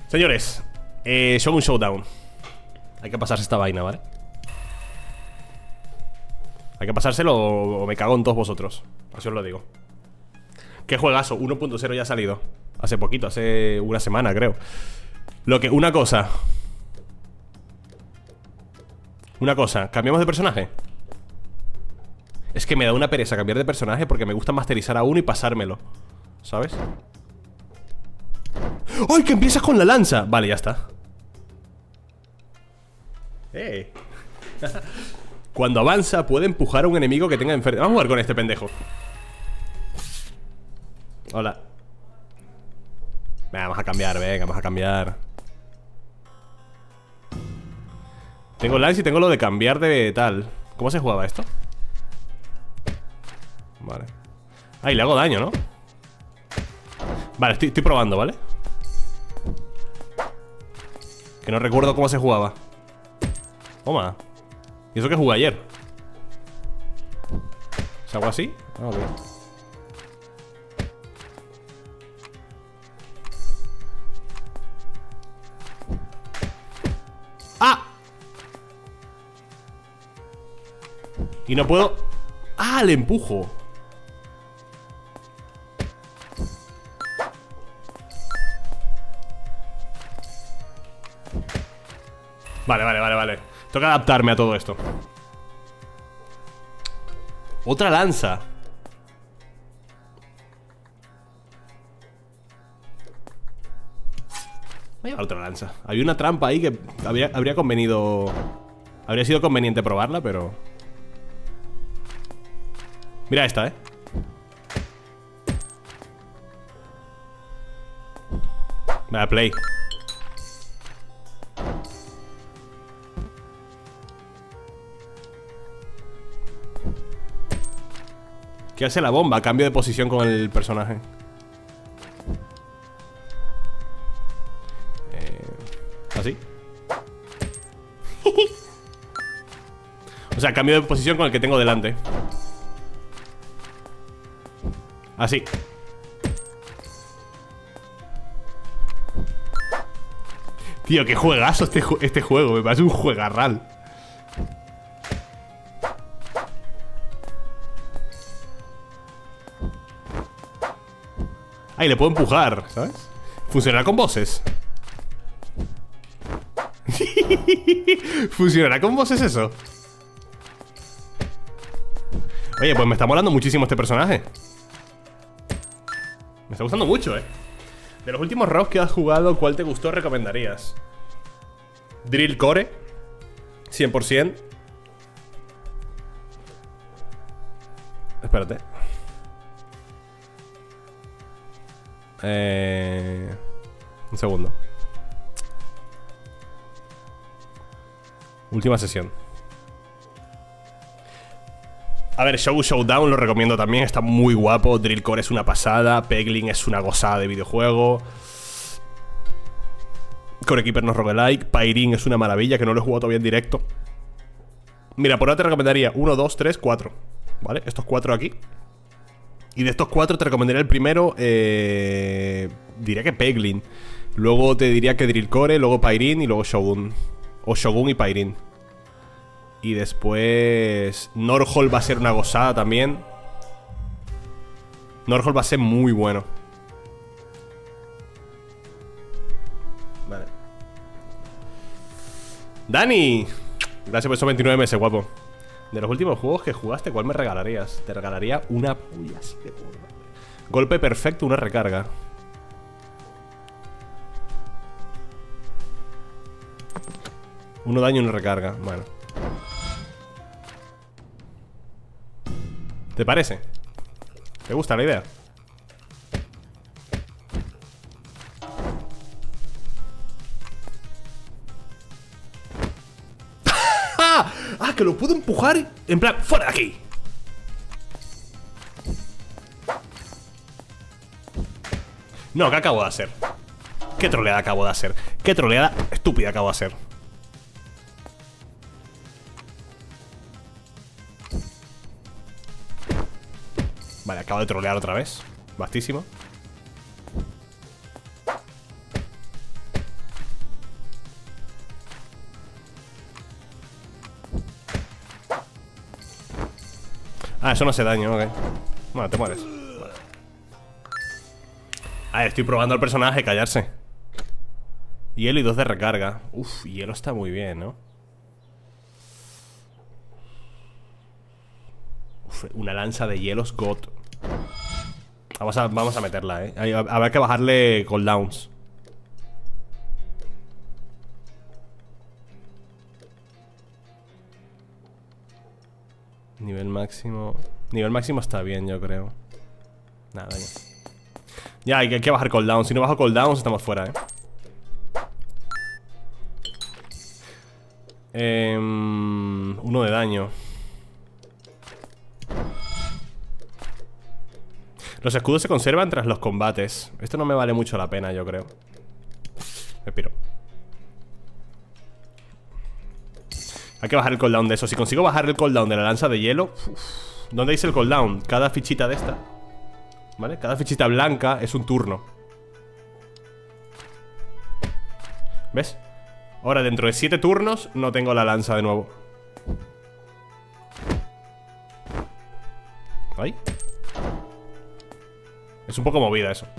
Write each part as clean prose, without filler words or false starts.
Señores, Shogun Showdown. Hay que pasarse esta vaina, ¿vale? Hay que pasárselo o me cago en todos vosotros. Así os lo digo. Qué juegazo, 1.0 ya ha salido. Hace poquito, hace una semana creo. Una cosa, ¿cambiamos de personaje? Es que me da una pereza cambiar de personaje porque me gusta masterizar a uno y pasármelo, ¿sabes? ¡Ay, que empiezas con la lanza! Vale, ya está. Cuando avanza puede empujar a un enemigo que tenga enfrente. Vamos a jugar con este pendejo. Hola. Venga, vamos a cambiar, venga, vamos a cambiar. Tengo lance y tengo lo de cambiar de tal. ¿Cómo se jugaba esto? Vale. Ay, le hago daño, ¿no? Vale, estoy probando, ¿vale? Que no recuerdo cómo se jugaba. Toma. ¿Y eso que jugué ayer? ¿Se hago así? Ah, ok. ¡Ah! Y no puedo... ¡Ah! Le empujo. Vale. Tengo que adaptarme a todo esto. Otra lanza. Voy a llevar otra lanza. Había una trampa ahí que habría convenido... Habría sido conveniente probarla, pero... Mira esta, ¿eh? Vale, play. ¿Qué hace la bomba? Cambio de posición con el personaje. ¿Así? O sea, cambio de posición con el que tengo delante. Así. Tío, qué juegazo este juego. Me parece un juegarral. Ahí le puedo empujar, ¿sabes? Funcionará con voces. ¿Funcionará con voces eso? Oye, pues me está molando muchísimo este personaje. Me está gustando mucho, ¿eh? De los últimos ROGs que has jugado, ¿cuál te gustó recomendarías? Drill Core 100%. Espérate. Un segundo. Última sesión. A ver, Shogun Showdown lo recomiendo también. Está muy guapo. Drill Core es una pasada. Peglin es una gozada de videojuego. Core Keeper no es roguelike. Pyrin es una maravilla, que no lo he jugado todavía en directo. Mira, por ahora te recomendaría 1, 2, 3, 4. ¿Vale? Estos 4 aquí. Y de estos 4 te recomendaría el primero. Diría que Peglin. Luego te diría que Drill Core. Luego Pyrin y luego Shogun. O Shogun y Pyrin. Y después Norhol va a ser una gozada también. Norhol va a ser muy bueno. Vale. Dani, gracias por esos 29 meses, guapo. De los últimos juegos que jugaste, ¿cuál me regalarías? Te regalaría una polla así de gorda. Golpe perfecto, una recarga. Uno daño y una recarga. Bueno. ¿Te parece? ¿Te gusta la idea? ¡Ah! Que lo puedo empujar en plan, ¡fuera de aquí! No, ¿qué acabo de hacer? ¿Qué troleada acabo de hacer? ¿Qué troleada estúpida acabo de hacer? Vale, acabo de trolear otra vez. Bastísimo. Ah, eso no hace daño, ok. Bueno, te mueres. Vale. Ah, estoy probando al personaje, callarse. Hielo y 2 de recarga. Uf, hielo está muy bien, ¿no? Uf, una lanza de hielos God. Vamos a meterla, Habrá que bajarle cooldowns. Nivel máximo. Nivel máximo está bien, yo creo. Nada, daño. Ya, hay que bajar cooldown. Si no bajo cooldowns, estamos fuera, 1 de daño. Los escudos se conservan tras los combates. Esto no me vale mucho la pena, yo creo. Me piro. Hay que bajar el cooldown de eso. Si consigo bajar el cooldown de la lanza de hielo. ¿Dónde dice el cooldown? Cada fichita de esta, ¿vale? Cada fichita blanca es un turno. ¿Ves? Ahora dentro de 7 turnos no tengo la lanza de nuevo. ¿Ahí? Es un poco movida eso.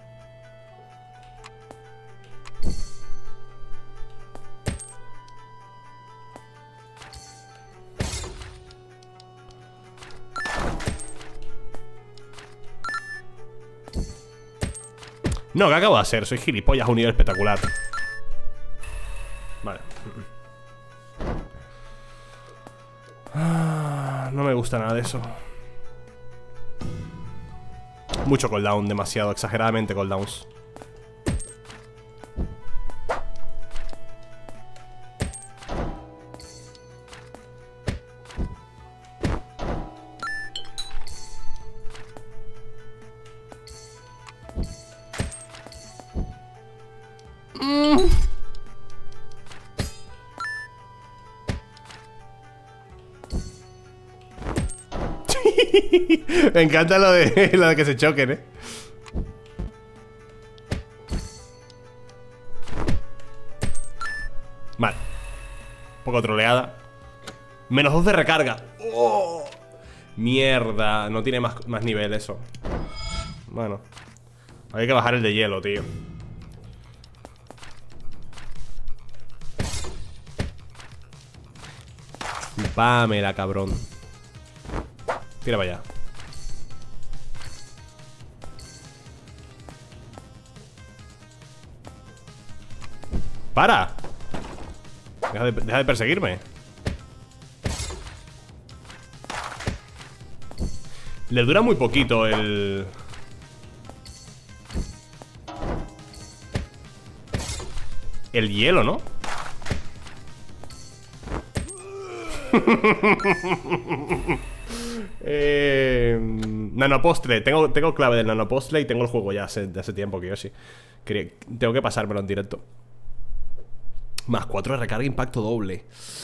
No, ¿qué acabo de hacer? Soy gilipollas a un nivel espectacular. Vale. No me gusta nada de eso. Mucho cooldown, demasiado, exageradamente cooldowns. Me encanta lo de que se choquen, Vale. Un poco troleada. Menos 2 de recarga. ¡Oh! Mierda. No tiene más nivel eso. Bueno. Hay que bajar el de hielo, tío. Chupámela, cabrón. Tira para allá. ¡Para! Deja de perseguirme. Le dura muy poquito el hielo, ¿no? Nanopostre. Tengo clave del nanopostre y tengo el juego ya de hace tiempo que yo sí. Tengo que pasármelo en directo. Más 4 de recarga, impacto doble.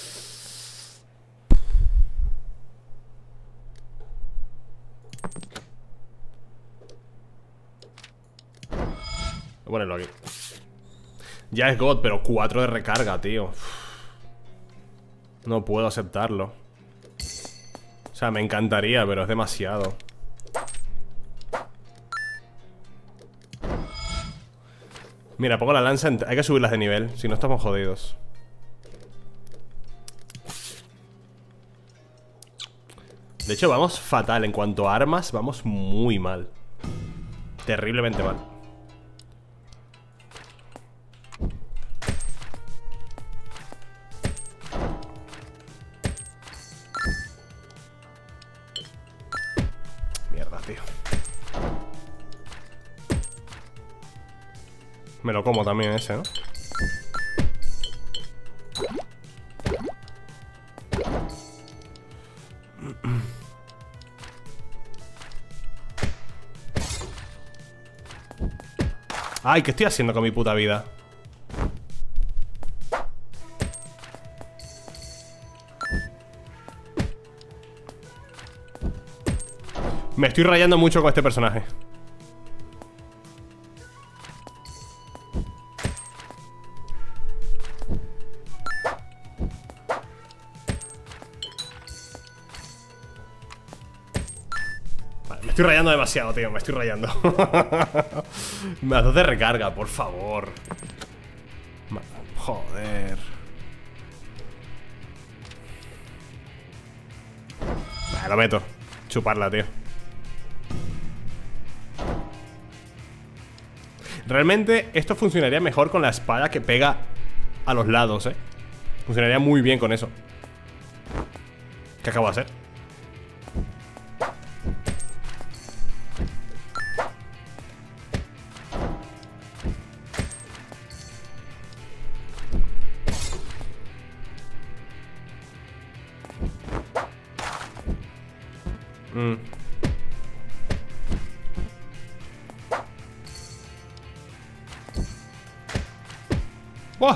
Voy a ponerlo aquí. Ya es God, pero 4 de recarga, tío. No puedo aceptarlo. O sea, me encantaría, pero es demasiado. Mira, pongo la lanza hay que subirlas de nivel, si no estamos jodidos. De hecho, vamos fatal. En cuanto a armas, vamos muy mal. Terriblemente mal. Mierda, tío. Me lo como también ese, ¿no? Ay, ¿qué estoy haciendo con mi puta vida? Me estoy rayando mucho con este personaje. Vale, me estoy rayando demasiado, tío. Me estoy rayando. Me das de recarga, por favor. Joder. Vale, lo meto. Chuparla, tío. Realmente esto funcionaría mejor con la espada que pega a los lados, Funcionaría muy bien con eso. ¿Qué acabo de hacer? ¡Buah!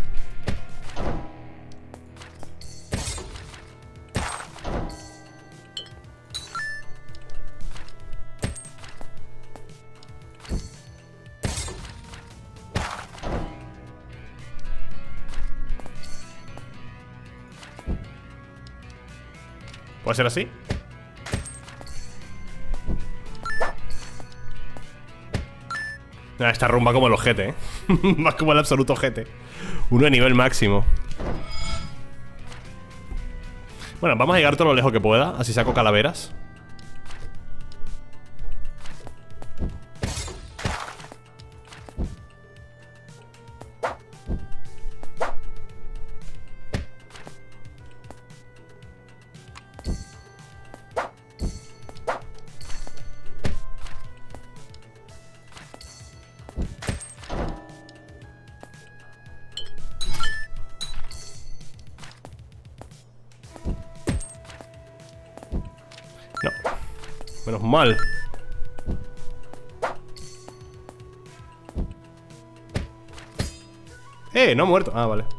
¿Puede ser así? Esta rumba como el ojete, Más como el absoluto ojete. Uno de nivel máximo. Bueno, vamos a llegar todo lo lejos que pueda. Así saco calaveras. No. Menos mal. No ha muerto. Ah, vale.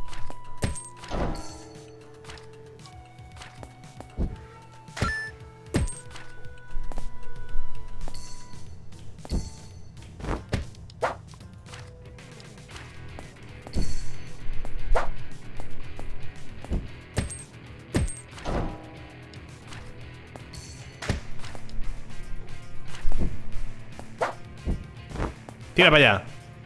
Tira para allá.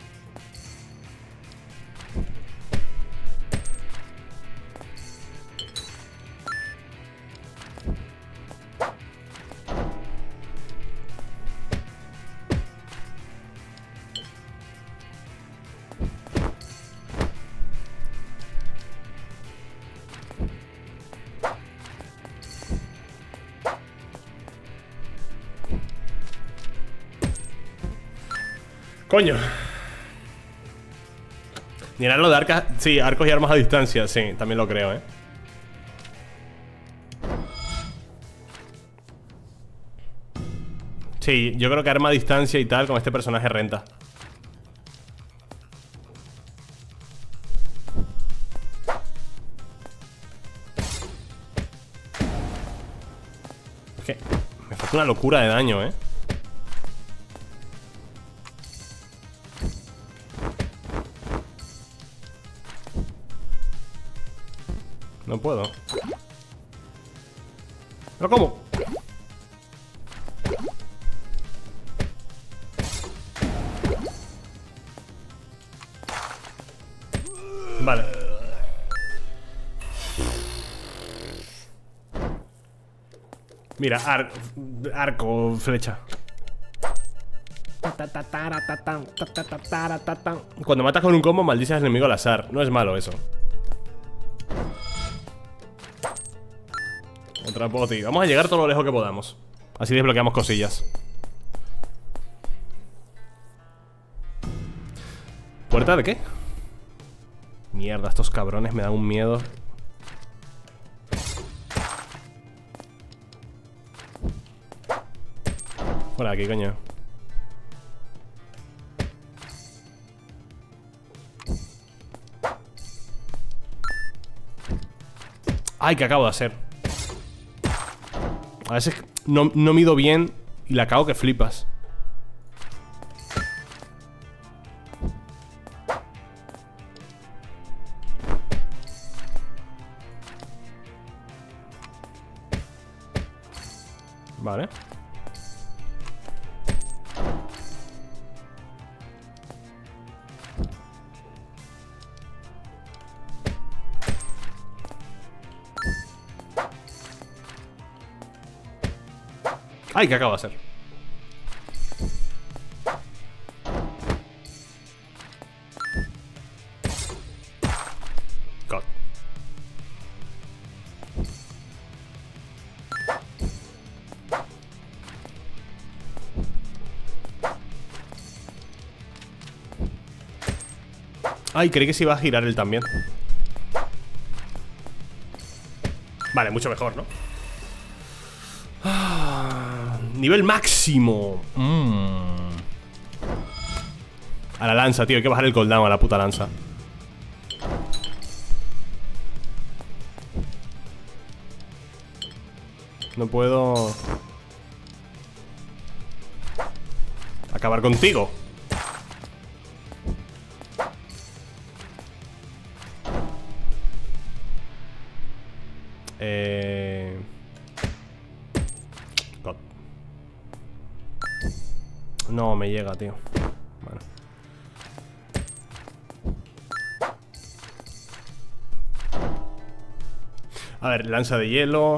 Coño. Mirar lo de arcas. Sí, arcos y armas a distancia. Sí, también lo creo, Sí, yo creo que arma a distancia y tal con este personaje renta. Es que me falta una locura de daño, No puedo. ¿Pero cómo? Vale. Mira, arco, flecha. Cuando matas con un combo maldices al enemigo al azar. No es malo eso. Otra poti. Vamos a llegar todo lo lejos que podamos. Así desbloqueamos cosillas. ¿Puerta de qué? Mierda, estos cabrones me dan un miedo. Fuera de aquí, coño. Ay, ¿qué acabo de hacer? A veces no mido bien y la cago que flipas. Vale. Ay, ¿qué acabo de hacer? God. Ay, creí que se iba a girar él también. Vale, mucho mejor, ¿no? Nivel máximo. A la lanza, tío, hay que bajar el cooldown a la puta lanza. No puedo acabar contigo. God. No me llega, tío. Bueno. A ver, lanza de hielo.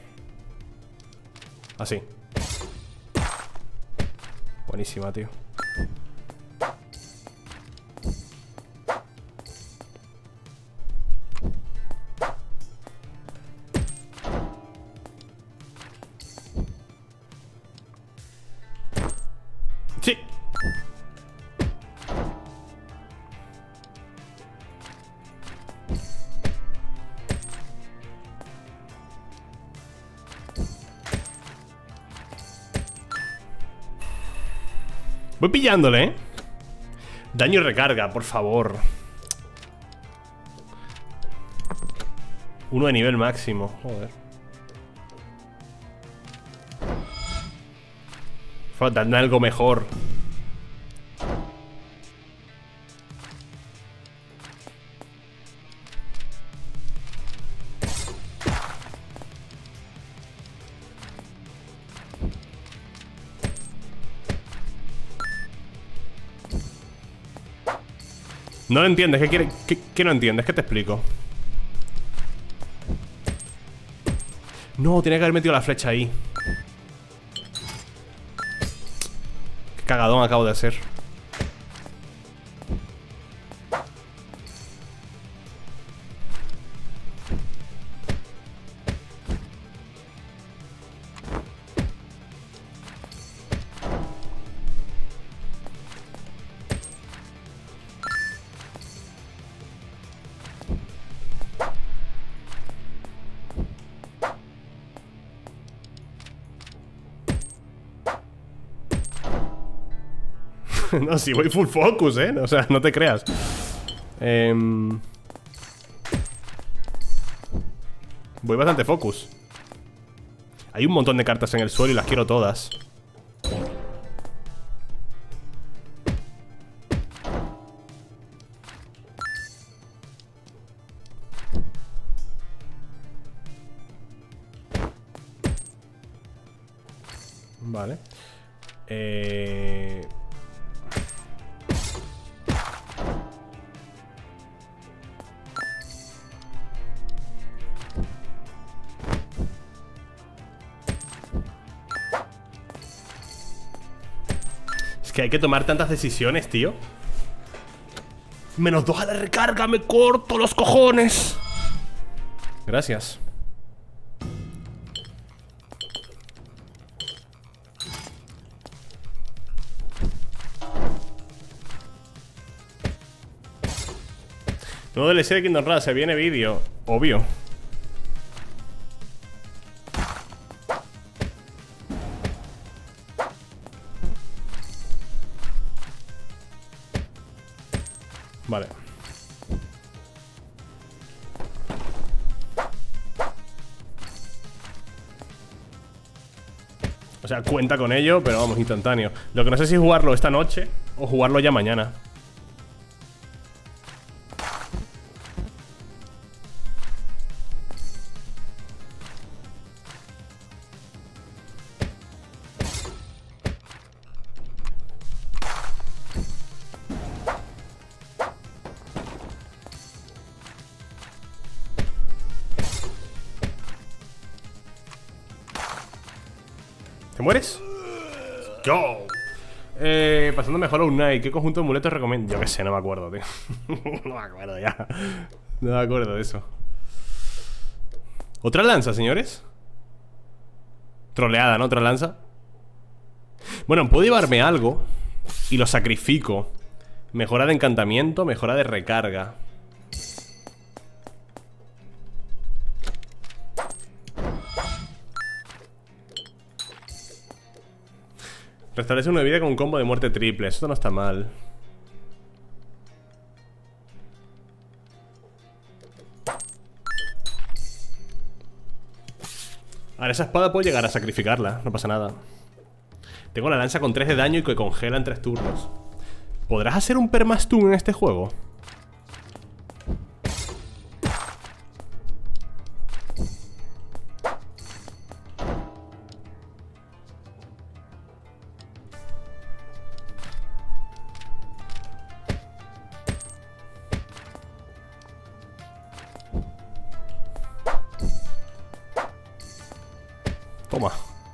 Así. Buenísima, tío. Sí. Voy pillándole, ¿eh? Daño y recarga, por favor. Uno de nivel máximo, joder. Dame algo mejor. No lo entiendes, ¿qué quiere? ¿Qué no entiendes? ¿Qué te explico? No, tenía que haber metido la flecha ahí. Qué cagadón acabo de hacer. No, si voy full focus, o sea, no te creas. Voy bastante focus. Hay un montón de cartas en el suelo y las quiero todas. Vale. Es que hay que tomar tantas decisiones, tío. -2 a la recarga, me corto los cojones. Gracias. Nuevo DLC de Kingdom Hearts, se viene vídeo. Obvio. Vale. O sea, cuenta con ello, pero vamos, instantáneo. Lo que no sé si jugarlo esta noche o jugarlo ya mañana. ¿Te mueres? ¡Go! Pasando mejor a un Knight. ¿Qué conjunto de amuletos recomiendo? Yo qué sé, no me acuerdo, tío. No me acuerdo ya. No me acuerdo de eso. ¿Otra lanza, señores? Troleada, ¿no? ¿Otra lanza? Bueno, puedo llevarme algo y lo sacrifico. Mejora de encantamiento, mejora de recarga. Restablece una vida con un combo de muerte triple. Esto no está mal. Ahora esa espada puedo llegar a sacrificarla. No pasa nada. Tengo la lanza con 3 de daño y que congela en 3 turnos. ¿Podrás hacer un permastun en este juego? Toma.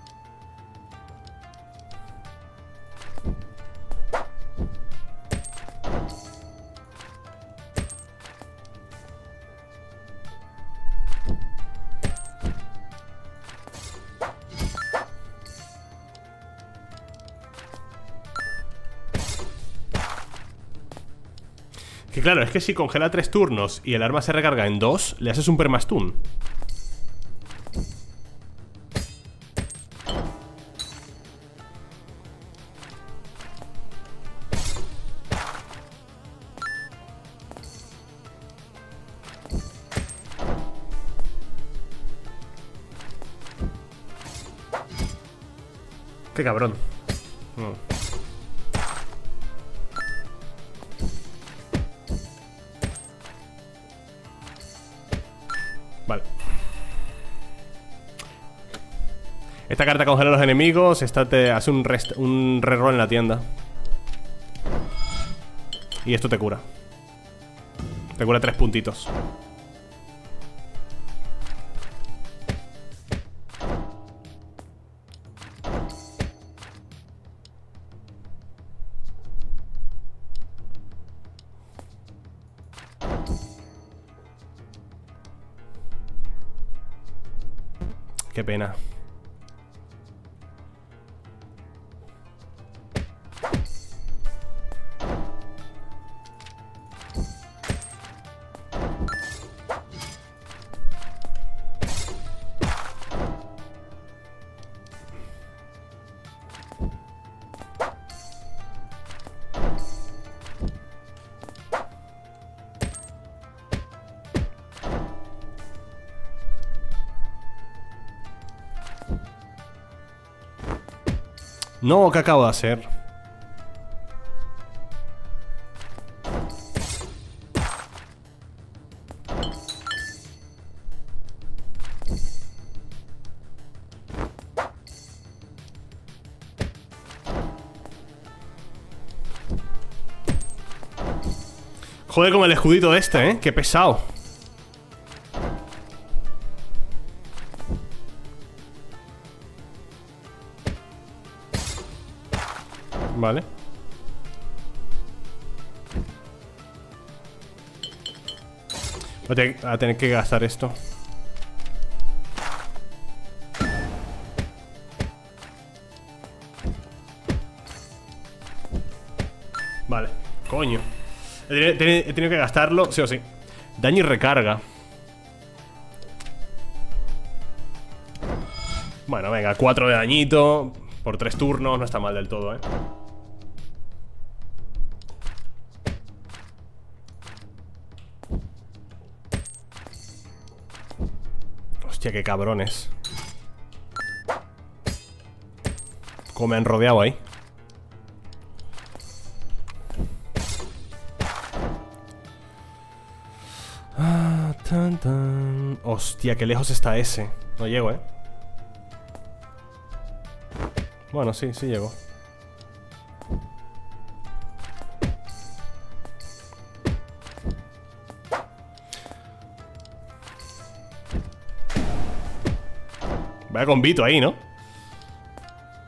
Que claro, es que si congela 3 turnos y el arma se recarga en 2, le haces un permastun. Qué cabrón. Vale. Esta carta congela a los enemigos. Esta te hace un reroll en la tienda. Y esto te cura. Te cura 3 puntitos. Qué pena. No, ¿qué acabo de hacer? Joder, con el escudito este, ¿eh? Qué pesado. Vale. Voy a tener que gastar esto. Vale, coño. He tenido que gastarlo, sí o sí. Daño y recarga. Bueno, venga, 4 de dañito por 3 turnos, no está mal del todo, ¿eh? Hostia, qué cabrones. Cómo me han rodeado ahí. Tan, tan. Hostia, qué lejos está ese. No llego, ¿eh? Bueno, sí, sí llego. Vaya combito ahí, ¿no?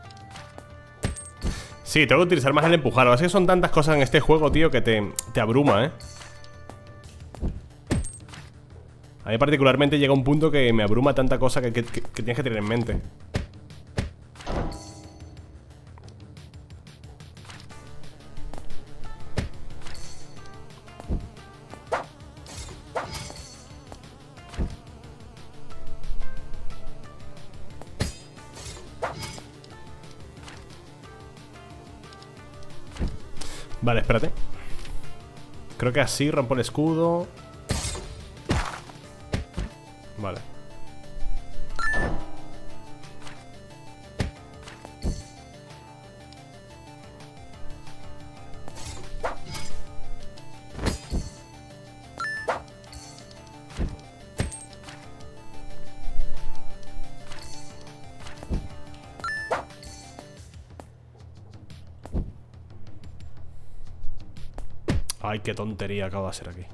Sí, tengo que utilizar más el empujar. Es que son tantas cosas en este juego, tío, que te abruma, ¿eh? A mí particularmente llega un punto que me abruma tanta cosa que tienes que tener en mente. Vale, espérate. Creo que así rompo el escudo. Vale. Ay, qué tontería acabo de hacer aquí.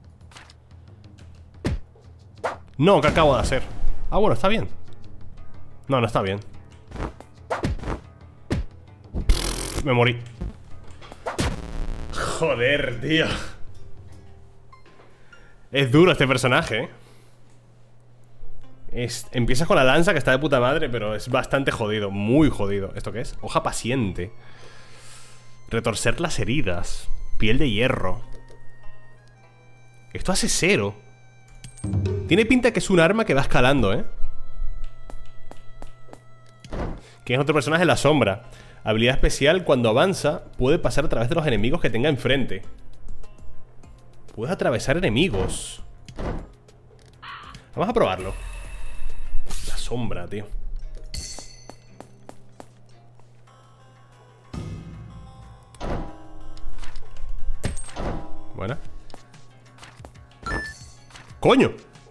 No, ¿qué acabo de hacer? Ah, bueno, está bien. No, no está bien. Me morí. Joder, tío. Es duro este personaje, ¿eh? Empiezas con la lanza, que está de puta madre, pero es bastante jodido. Muy jodido. ¿Esto qué es? Hoja paciente. Retorcer las heridas. Piel de hierro. Esto hace 0. Tiene pinta que es un arma que va escalando, ¿eh? Que es otro personaje, la sombra. Habilidad especial, cuando avanza puede pasar a través de los enemigos que tenga enfrente. Puedes atravesar enemigos. Vamos a probarlo. La sombra, tío. Buena. ¡Coño!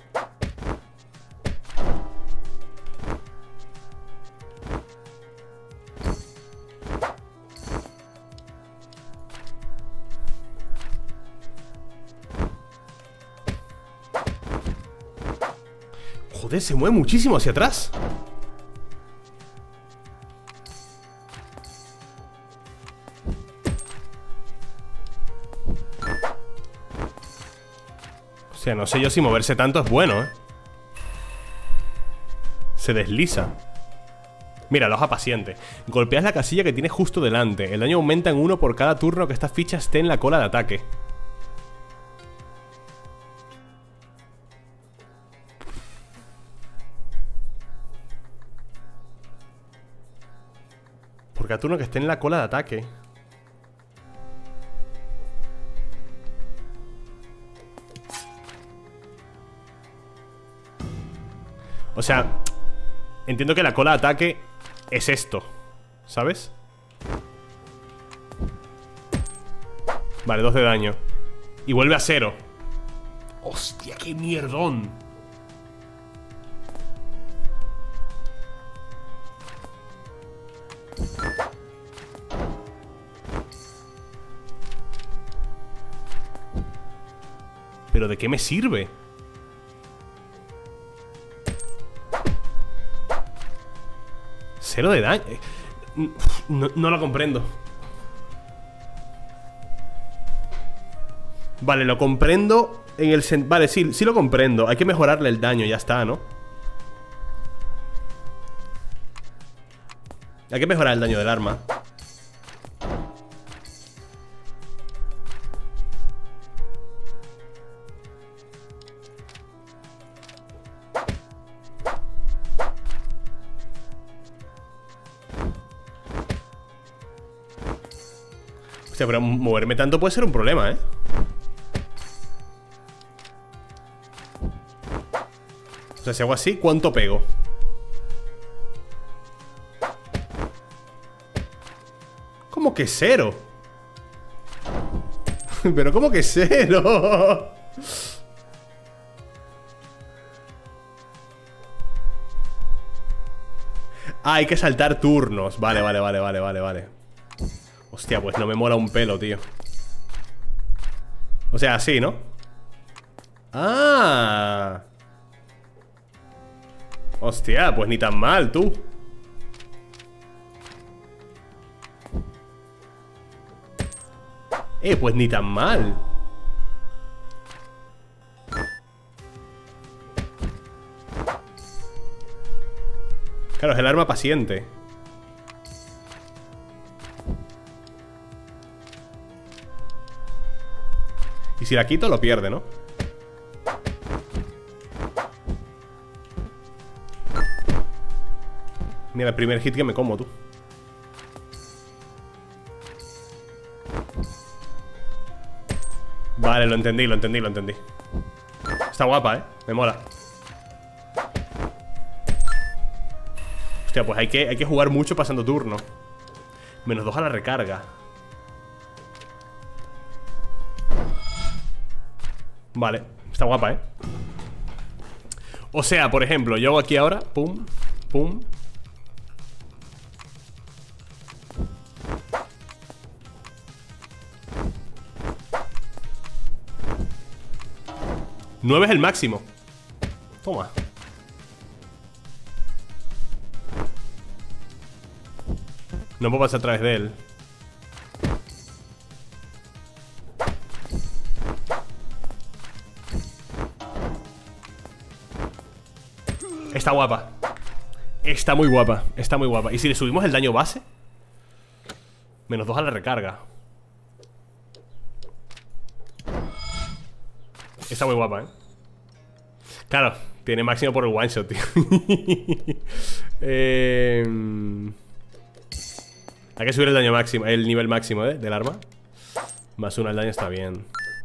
Joder, se mueve muchísimo hacia atrás. O sea, no sé yo si moverse tanto es bueno, ¿eh? Se desliza. Mira, la hoja paciente. Golpeas la casilla que tienes justo delante. El daño aumenta en 1 por cada turno que esta ficha esté en la cola de ataque. Por cada turno que esté en la cola de ataque. O sea, entiendo que la cola de ataque es esto, ¿sabes? Vale, 2 de daño. Y vuelve a 0. Hostia, qué mierdón. ¿Pero de qué me sirve? Cero de daño. No lo comprendo. Vale, lo comprendo en el vale, sí lo comprendo. Hay que mejorarle el daño, ya está, ¿no? Hay que mejorar el daño del arma. Hostia, pero moverme tanto puede ser un problema, ¿eh? O sea, si hago así, ¿cuánto pego? ¿Cómo que 0? ¿Pero cómo que 0? Ah, hay que saltar turnos. Vale. Hostia, pues no me mola un pelo, tío. O sea, así, ¿no? ¡Ah! Hostia, pues ni tan mal, tú. Pues ni tan mal. Claro, es el arma paciente. Y si la quito, lo pierde, ¿no? Mira, el primer hit que me como, tú. Vale, lo entendí. Está guapa, me mola. Hostia, pues hay que jugar mucho pasando turno. -2 a la recarga. Vale, está guapa, O sea, por ejemplo, yo hago aquí ahora, pum, pum. ¿9 es el máximo? Toma. No puedo pasar a través de él. Está guapa. Está muy guapa. Está muy guapa. ¿Y si le subimos el daño base? -2 a la recarga. Está muy guapa, Claro, tiene máximo por el one shot, tío. Hay que subir el daño máximo, el nivel máximo, del arma. +1 al daño está bien.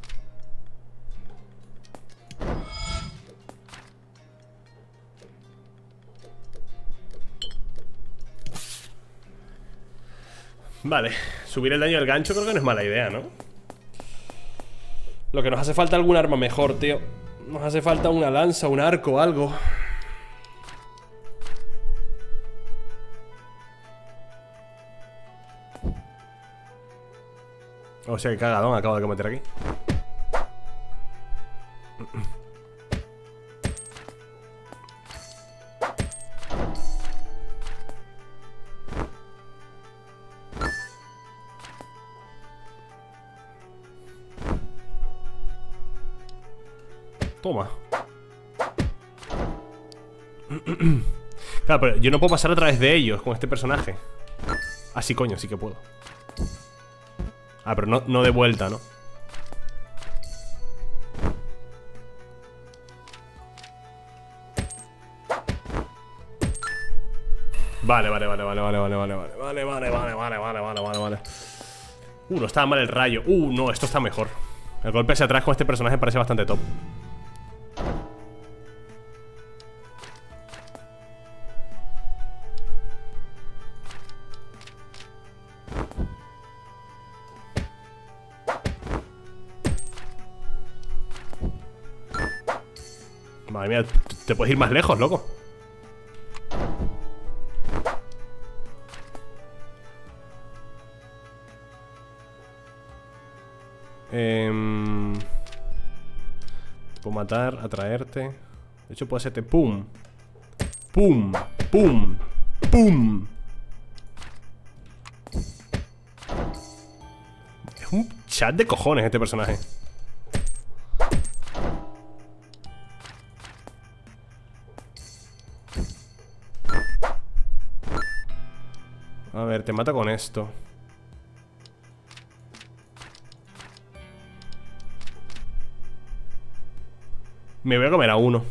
Vale, subir el daño del gancho creo que no es mala idea, ¿no? Lo que nos hace falta algún arma mejor, tío. Nos hace falta una lanza, un arco, algo. O sea, que cagadón acabo de cometer aquí. Toma. Claro, pero yo no puedo pasar a través de ellos con este personaje. Ah, sí, coño, sí que puedo. Ah, pero no de vuelta, ¿no? Vale. No estaba mal el rayo. No, esto está mejor. El golpe hacia atrás con este personaje parece bastante top. Madre mía, te puedes ir más lejos, loco. Te puedo matar, atraerte. De hecho puedo hacerte pum. Pum, pum, pum. Es un chat de cojones este personaje. A ver, te mata con esto. Me voy a comer a uno.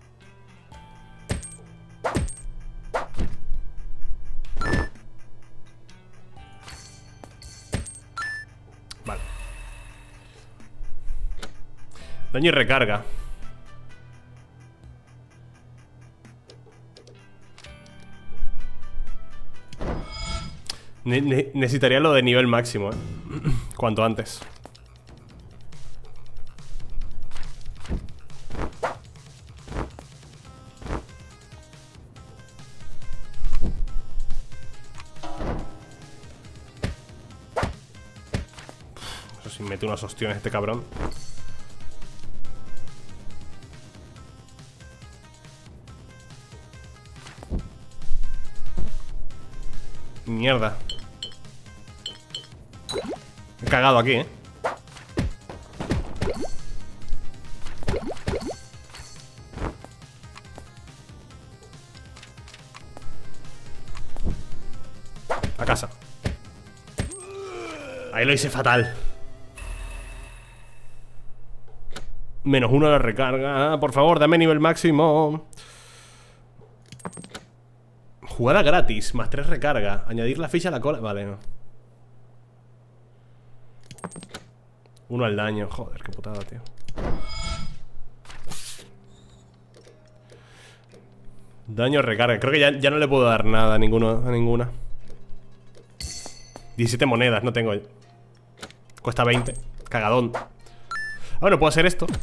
Vale. Daño y recarga. Necesitaría lo de nivel máximo, cuanto antes. Eso sí, mete unos ostiones este cabrón. Mierda. He cagado aquí, A casa. Ahí lo hice fatal. -1 a la recarga. Por favor, dame nivel máximo. Jugada gratis, +3 recarga. Añadir la ficha a la cola. Vale, no. 1 al daño. Joder, qué putada, tío. Daño recarga. Creo que ya no le puedo dar nada a ninguna. 17 monedas, no tengo. Cuesta 20. Cagadón. Bueno, puedo hacer esto.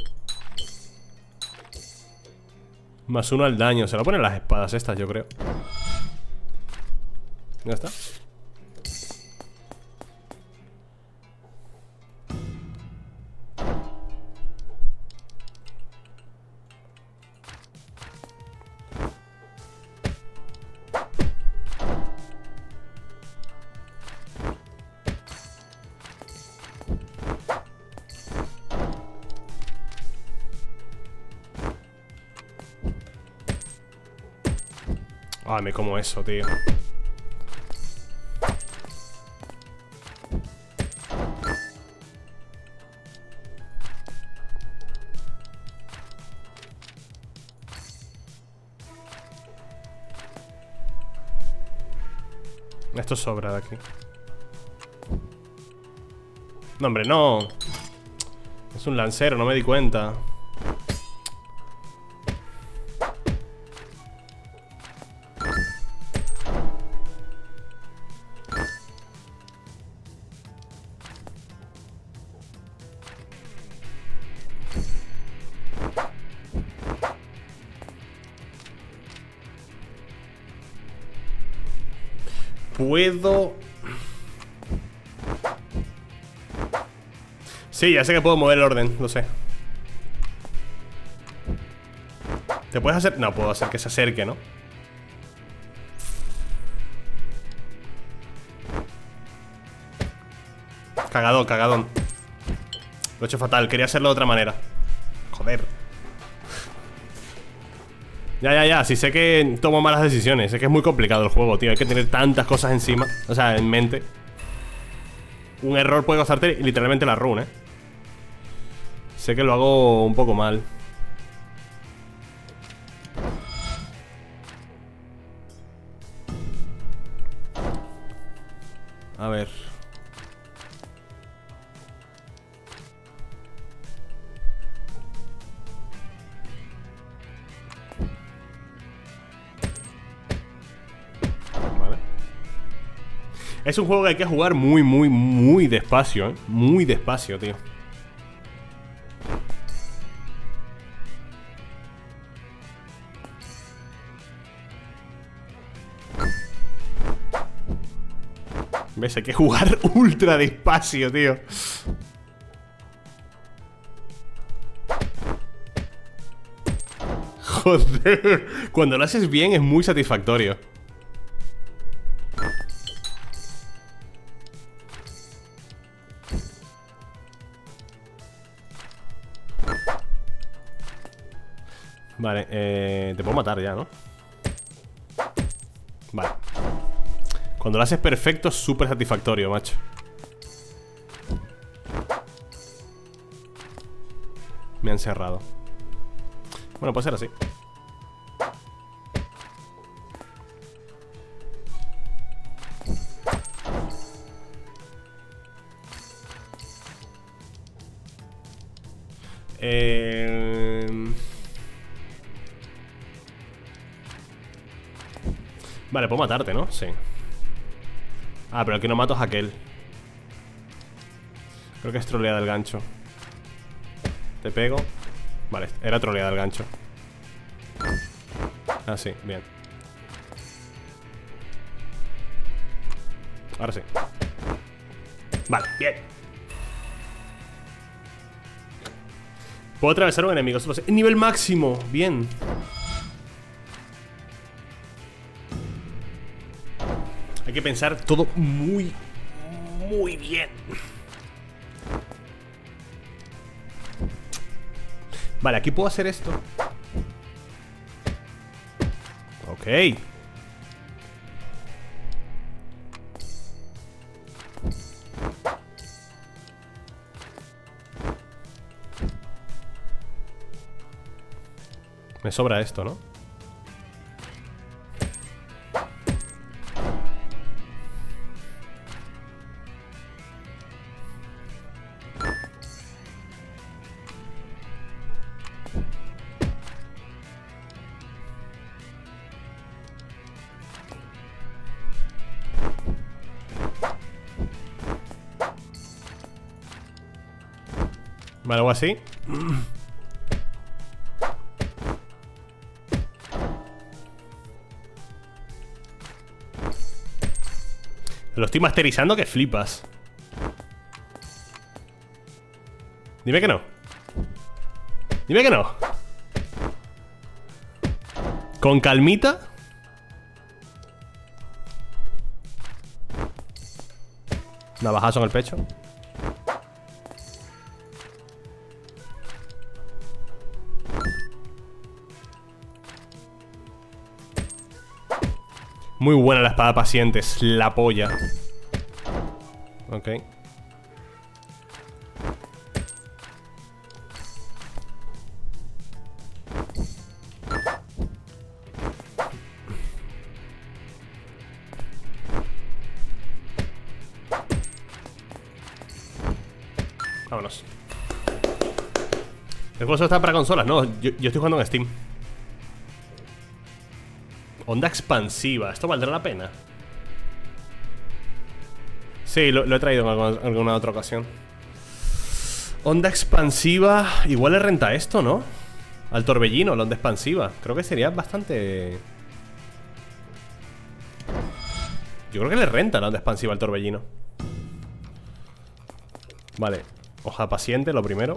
+1 al daño. Se lo ponen las espadas estas, yo creo. Ya está. Ah, me como eso, tío. Esto sobra de aquí. No, hombre, no. Es un lancero, no me di cuenta. Puedo... Sí, ya sé que puedo mover el orden, lo sé. ¿Te puedes hacer...? No, puedo hacer que se acerque, ¿no? Cagadón, cagadón. Lo he hecho fatal, quería hacerlo de otra manera. Joder. Ya, sí sé que tomo malas decisiones. Sé que es muy complicado el juego, tío. Hay que tener tantas cosas encima. O sea, en mente. Un error puede costarte literalmente la run, Sé que lo hago un poco mal. A ver. Es un juego que hay que jugar muy despacio, Muy despacio, tío. ¿Ves? Hay que jugar ultra despacio, tío. Joder. Cuando lo haces bien es muy satisfactorio. Vale, te puedo matar ya, ¿no? Vale. Cuando lo haces perfecto es súper satisfactorio, macho. Me han cerrado. Bueno, puede ser así. Vale, puedo matarte, ¿no? Sí. Ah, pero el que no mato es aquel. Creo que es troleada el gancho. Te pego. Vale, era troleada el gancho. Ah, sí, bien. Ahora sí. Vale, bien. Puedo atravesar un enemigo, solo sé. Nivel máximo, bien. Hay que pensar todo muy bien. Vale, aquí puedo hacer esto. Ok. Me sobra esto, ¿no? Vale, algo así. Lo estoy masterizando que flipas. Dime que no. Dime que no. Con calmita. Navajazo en el pecho. Muy buena la espada paciente, es la polla. Ok. Vámonos. El juego solo está para consolas, no, yo estoy jugando en Steam. Onda expansiva, ¿esto valdrá la pena? Sí, lo he traído en alguna otra ocasión. Onda expansiva. Igual le renta esto, ¿no? Al torbellino, la onda expansiva. Creo que sería bastante... Yo creo que le renta la onda expansiva al torbellino. Vale, hoja paciente, lo primero.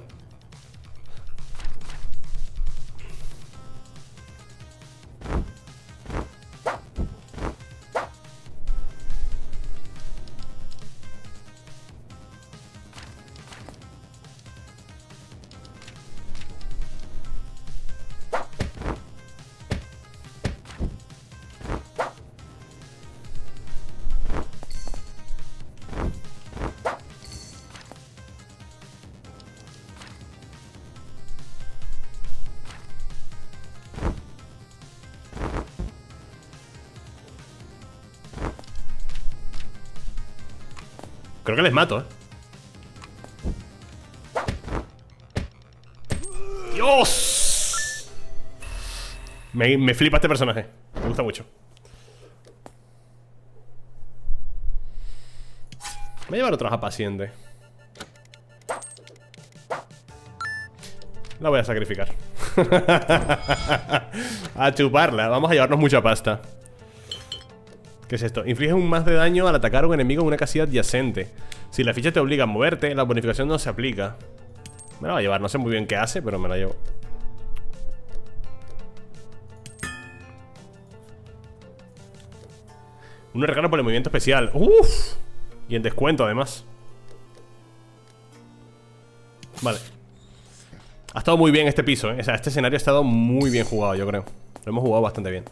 Creo que les mato, ¡Dios! Me flipa este personaje. Me gusta mucho. Voy a llevar otra hoja paciente. La voy a sacrificar. A chuparla. Vamos a llevarnos mucha pasta. ¿Qué es esto? Inflige un más de daño al atacar a un enemigo en una casilla adyacente. Si la ficha te obliga a moverte, la bonificación no se aplica. Me la voy a llevar, no sé muy bien qué hace, pero me la llevo. Un regalo por el movimiento especial. ¡Uf! Y en descuento además. Vale. Ha estado muy bien este piso, ¿eh? O sea, este escenario ha estado muy bien jugado, yo creo. Lo hemos jugado bastante bien.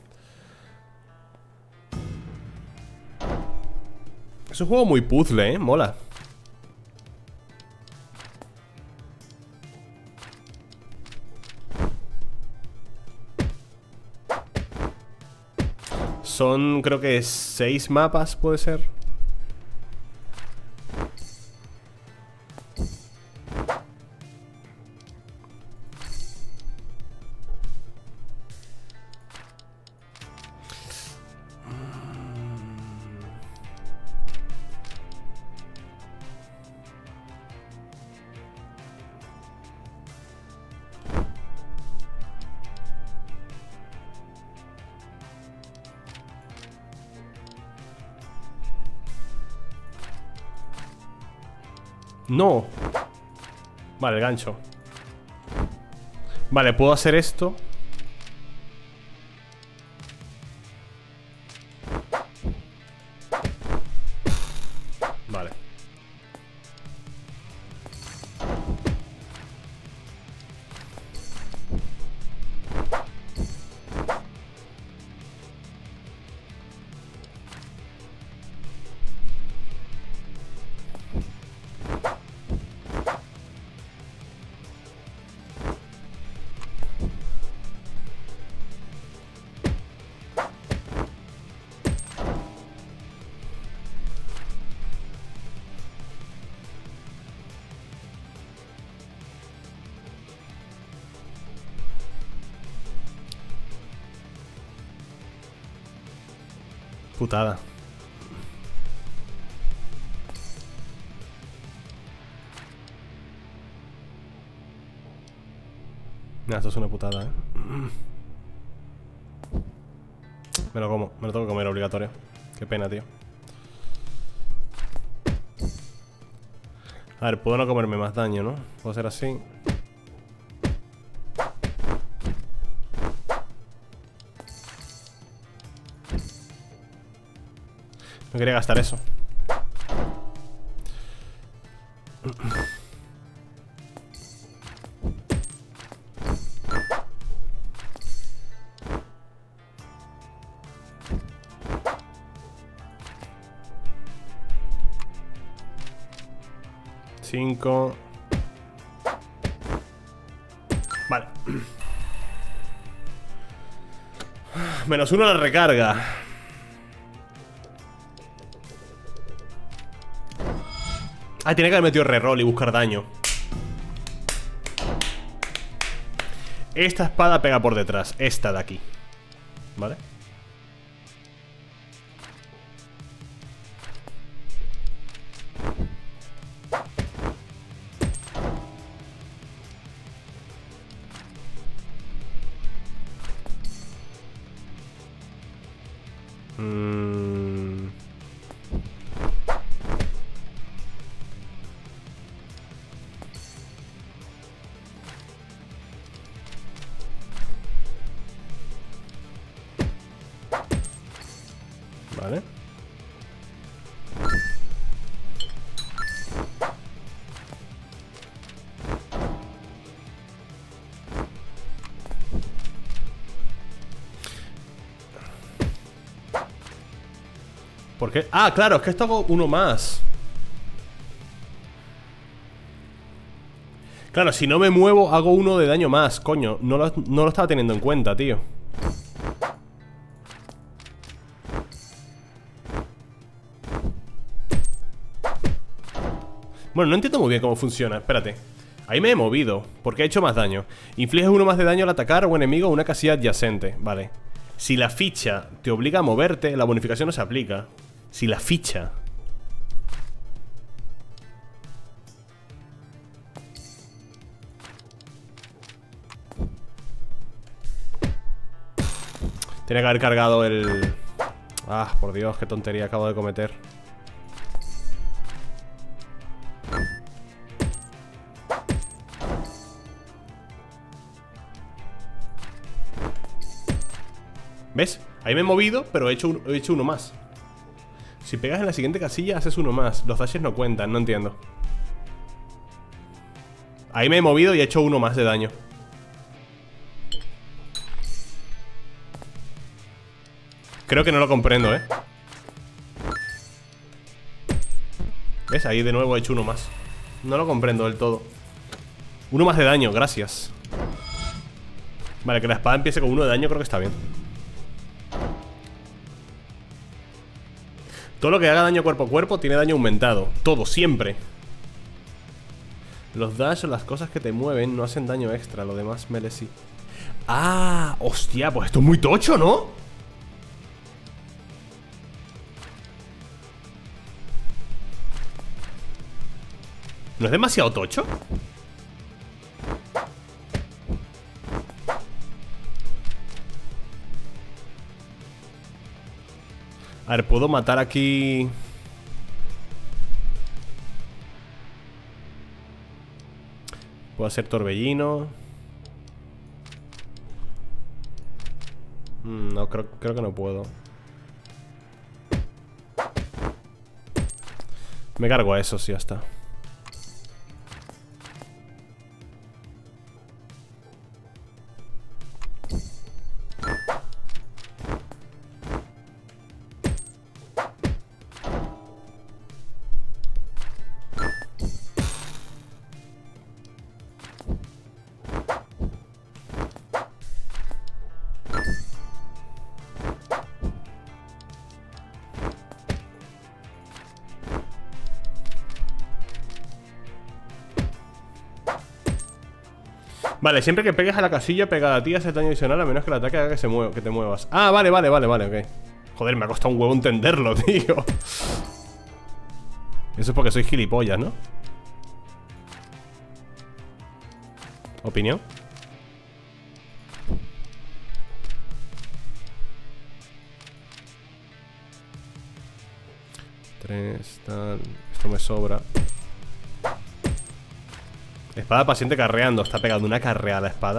Es un juego muy puzzle, mola. Son, creo que 6 mapas, puede ser. No. Vale, el gancho. Vale, puedo hacer esto. Vale. Putada. Nah, esto es una putada, Me lo como, me lo tengo que comer obligatorio. Qué pena, tío. A ver, puedo no comerme más daño, ¿no? Puedo hacer así. No quería gastar eso. Cinco. Vale. -1 la recarga. Ah, tiene que haber metido reroll y buscar daño. Esta espada pega por detrás. Esta de aquí. ¿Vale? Vale. ¿Por qué? Ah, claro, es que esto hago uno más. Claro, si no me muevo, hago uno de daño más. Coño, no lo estaba teniendo en cuenta, tío. Bueno, no entiendo muy bien cómo funciona. Espérate. Ahí me he movido, porque he hecho más daño. Infliges uno más de daño al atacar o enemigo a una casilla adyacente. Vale. Si la ficha te obliga a moverte, la bonificación no se aplica. Si la ficha... Tiene que haber cargado el... Ah, por Dios, qué tontería acabo de cometer. ¿Ves? Ahí me he movido, pero he hecho uno más. Si pegas en la siguiente casilla, haces uno más. Los dashes no cuentan, no entiendo. Ahí me he movido y he hecho uno más de daño. Creo que no lo comprendo, ¿eh? ¿Ves? Ahí de nuevo he hecho uno más. No lo comprendo del todo. Uno más de daño, gracias. Vale, que la espada empiece con uno de daño creo que está bien. Todo lo que haga daño cuerpo a cuerpo tiene daño aumentado. Todo, siempre. Los dash o las cosas que te mueven no hacen daño extra. Lo demás melee sí. Ah, hostia, pues esto es muy tocho, ¿no? ¿No es demasiado tocho? A ver, puedo matar aquí... Puedo hacer torbellino. No, creo que no puedo. Me cargo a esos y ya está. Vale, siempre que pegues a la casilla pegada a ti hace daño adicional a menos que el ataque haga que te muevas. Ah, vale, ok. Joder, me ha costado un huevo entenderlo, tío. Eso es porque soy gilipollas, ¿no? ¿Opinión? Tres, tal. Esto me sobra. Espada paciente carreando. Está pegando una carrea a la espada.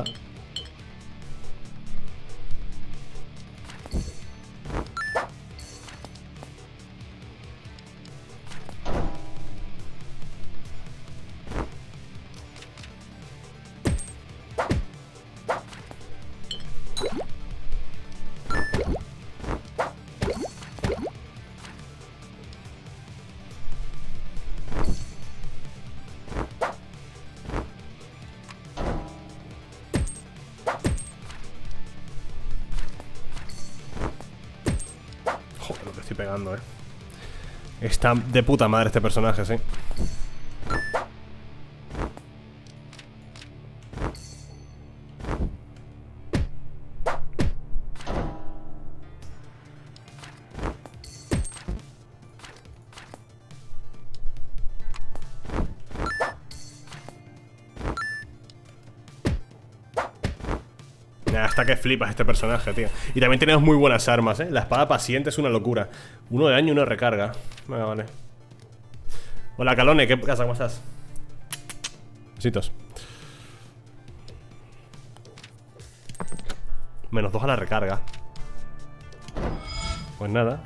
Joder, lo que estoy pegando, Está de puta madre este personaje, sí. Hasta que flipas este personaje, tío. Y también tenemos muy buenas armas, La espada paciente es una locura. 1 de daño y 1 de recarga. Venga, vale. Hola, Calone, ¿qué pasa? ¿Cómo estás? Besitos. -2 a la recarga. Pues nada.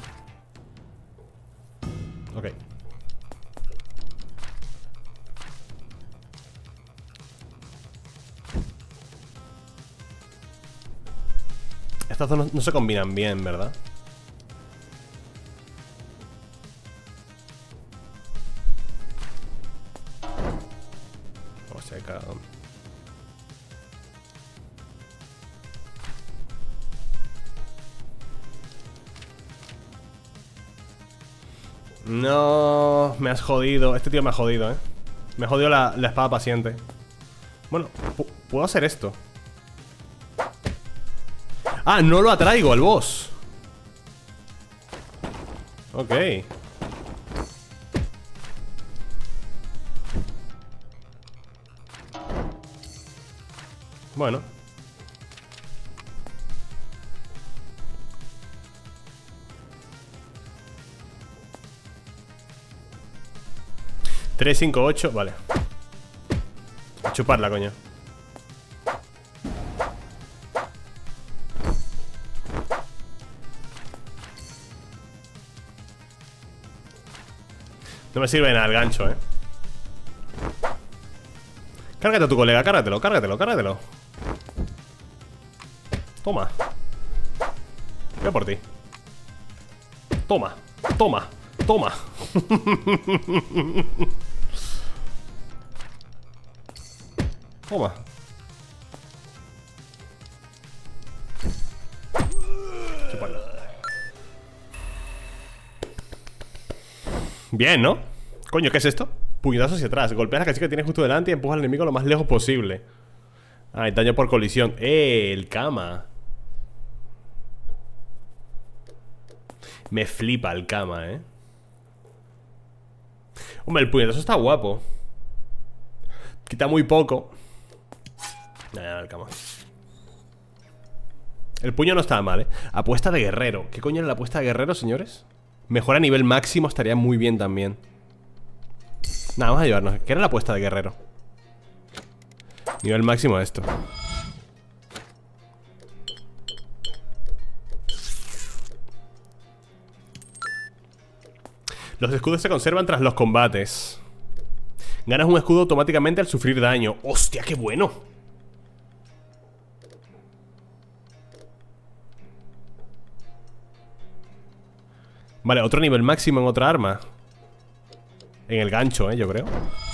Ok. Estas dos no se combinan bien, ¿verdad? O sea, no, me has jodido. Este tío me ha jodido, Me ha jodido la espada paciente. Bueno, puedo hacer esto. Ah, no lo atraigo al boss. Ok. Bueno. Tres, 5, 8, vale. A chuparla, coño. No me sirve nada el gancho, Cárgate a tu colega, cárgatelo, cárgatelo, cárgatelo. Toma. Voy a por ti. Toma, toma, toma. Toma. Chúpalo. Bien, ¿no? Coño, ¿qué es esto? Puñetazo hacia atrás. Golpea a la casilla que tienes justo delante y empuja al enemigo lo más lejos posible. Ah, daño por colisión. El Kama. Me flipa el Kama, Hombre, el puñetazo está guapo. Quita muy poco. El Kama. El puño no estaba mal, Apuesta de guerrero. ¿Qué coño era la apuesta de guerrero, señores? Mejor a nivel máximo estaría muy bien también. Nada, vamos a llevarnos. ¿Qué era la apuesta de guerrero? Nivel máximo esto. Los escudos se conservan tras los combates. Ganas un escudo automáticamente al sufrir daño. ¡Hostia, qué bueno! Vale, otro nivel máximo en otra arma. En el gancho, yo creo.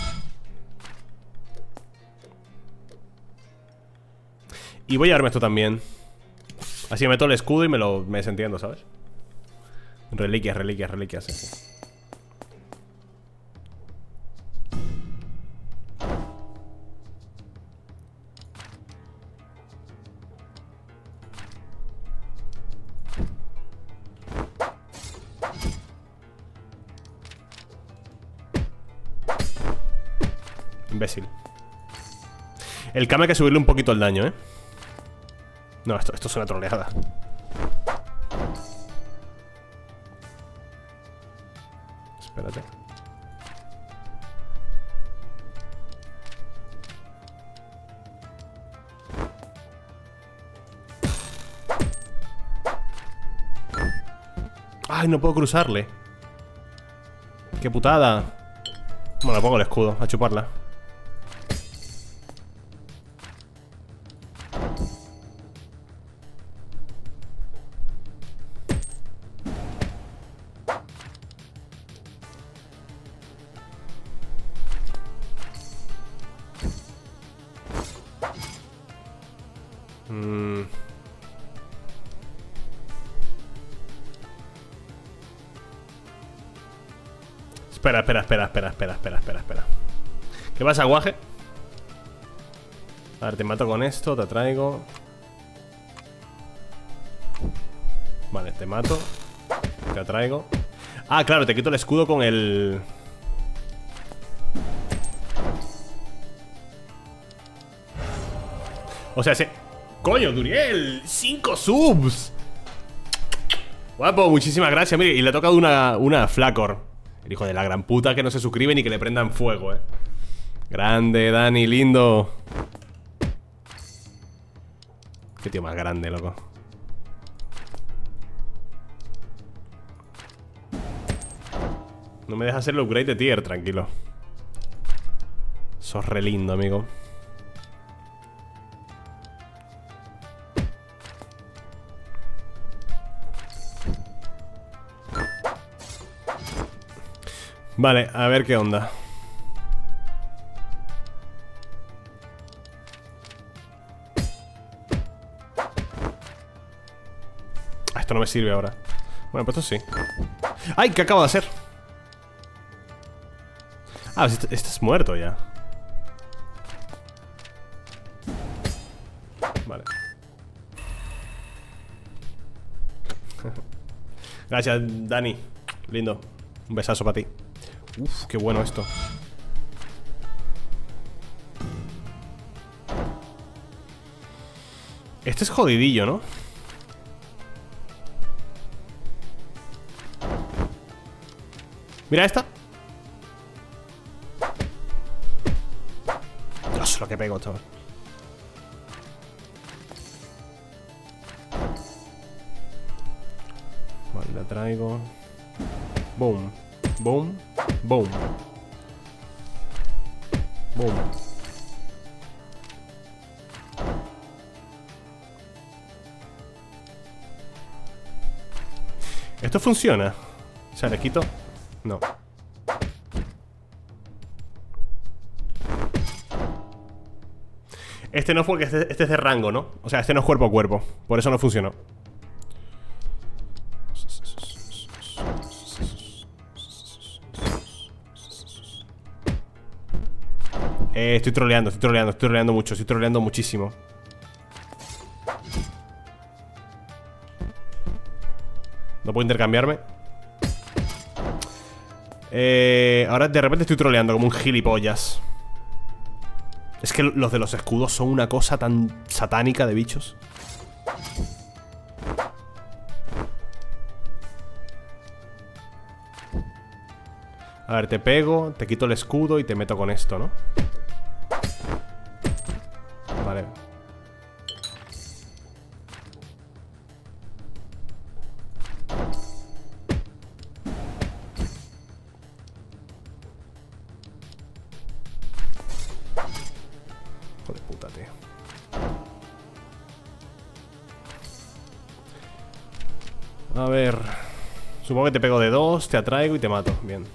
Y voy a llevarme esto también. Así me meto el escudo y me desentiendo, ¿sabes? Reliquias, reliquias, reliquias, sí. Imbécil. El Kame hay que subirle un poquito el daño, ¿eh? No, esto es una troleada. Espérate. Ay, no puedo cruzarle. Qué putada. Bueno, pongo el escudo, a chuparla. Espera. ¿Qué pasa, guaje? A ver, te mato con esto, te atraigo. Vale, te mato. Te atraigo. Ah, claro, te quito el escudo con el... O sea, ¡Coño, Duriel! ¡5 subs! Guapo, muchísimas gracias. Mire, y le ha tocado una Flacor. El hijo de la gran puta que no se suscribe ni que le prendan fuego, Grande, Dani, lindo. Qué tío más grande, loco. No me deja hacer el upgrade de tier, tranquilo. Sos re lindo, amigo. Vale, a ver qué onda. Esto no me sirve ahora. Bueno, pues esto sí. ¡Ay! ¿Qué acabo de hacer? Ah, pues este es muerto ya. Vale. Gracias, Dani. Lindo. Un besazo para ti. Uf, qué bueno esto. Este es jodidillo, ¿no? Mira esta. Dios, lo que pego, chaval. Vale, la traigo. Boom. Boom. Boom. Boom. ¿Esto funciona? O sea, le quito. No. Este no fue que este es de rango, ¿no? O sea, este no es cuerpo a cuerpo. Por eso no funcionó. Estoy troleando mucho, estoy troleando muchísimo. No puedo intercambiarme. Ahora de repente estoy troleando como un gilipollas. Es que los de los escudos son una cosa tan satánica de bichos. A ver, te pego, te quito el escudo y te meto con esto, ¿no? Vale. Hijo de puta, tío. A ver. Supongo que te pego de 2, te atraigo y te mato. Bien.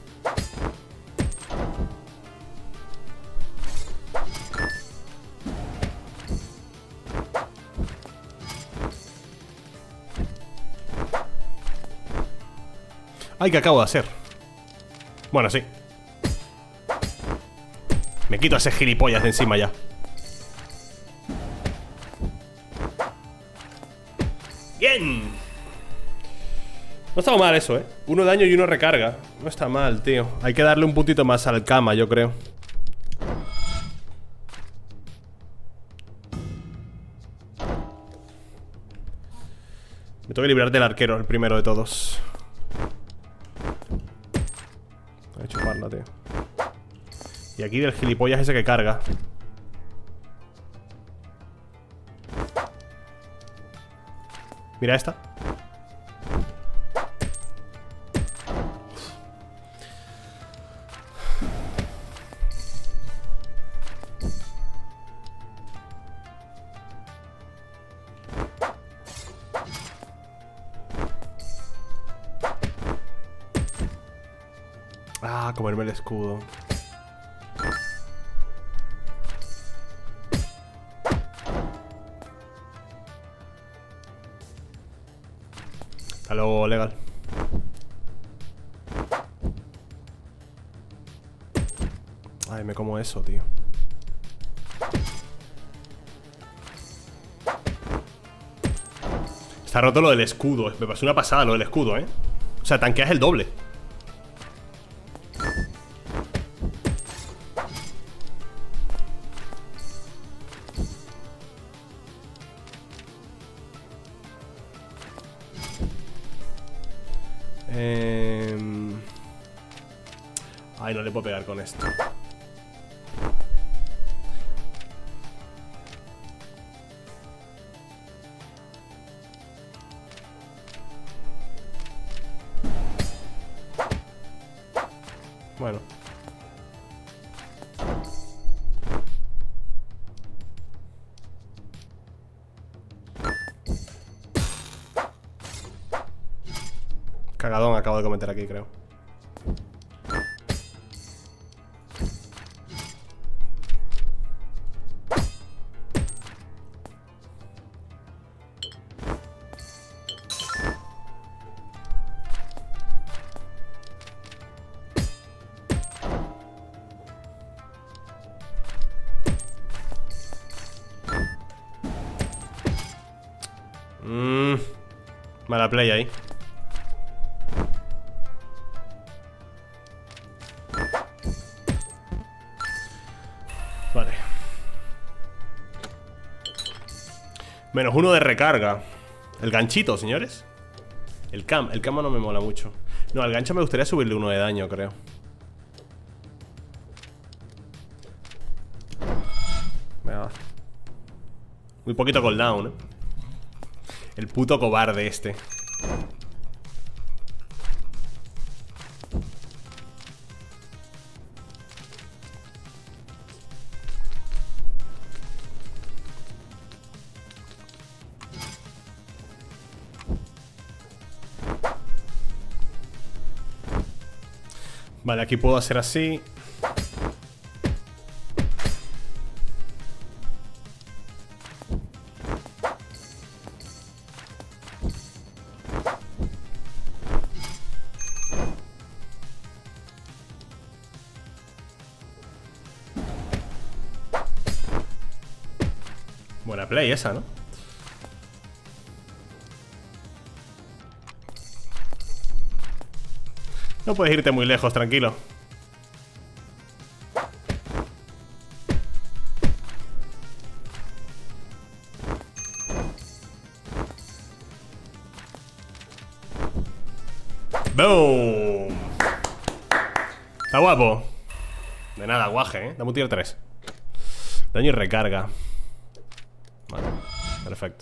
Ay, ¿qué acabo de hacer? Bueno, sí. Me quito a ese gilipollas de encima ya. ¡Bien! No está mal eso, 1 daño y 1 recarga. No está mal, tío. Hay que darle un puntito más al Kama, yo creo. Me tengo que librar del arquero, el primero de todos. Voy a chuparla, tío. Y aquí del gilipollas ese que carga. Mira esta. Ah, comerme el escudo. Hasta luego, legal. Ay, me como eso, tío. Está roto lo del escudo. Me pasó una pasada lo del escudo, ¿eh? O sea, tanqueas el doble. Ay, no le puedo pegar con esto. Bueno. Cagadón acabo de cometer aquí, creo. Mala play ahí. Vale. -1 de recarga. El ganchito, señores. El camo no me mola mucho. No, al gancho me gustaría subirle 1 de daño, creo. Venga, va. Muy poquito cooldown, ¿eh? El puto cobarde este. Vale, aquí puedo hacer así. Buena play esa, ¿no? No puedes irte muy lejos, tranquilo. ¡Boom! Está guapo. De nada, guaje, ¿eh? Dame un tier 3. Daño y recarga. Vale, perfecto.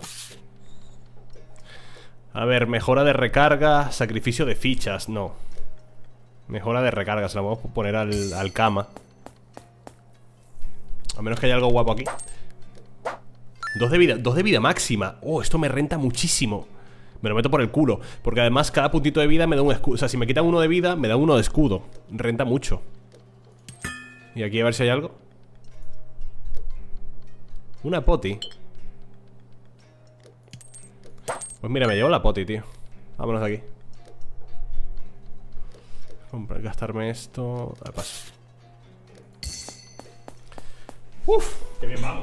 A ver, mejora de recarga. Sacrificio de fichas, no. Mejora de recarga, se la vamos a poner al Kama. A menos que haya algo guapo aquí. 2 de vida máxima. Oh, esto me renta muchísimo. Me lo meto por el culo. Porque además cada puntito de vida me da un escudo. O sea, si me quitan 1 de vida, me da 1 de escudo. Renta mucho. Y aquí a ver si hay algo. Una poti. Pues mira, me llevo la poti, tío. Vámonos de aquí. Comprar, gastarme esto. A paso. Uf, qué bien vamos.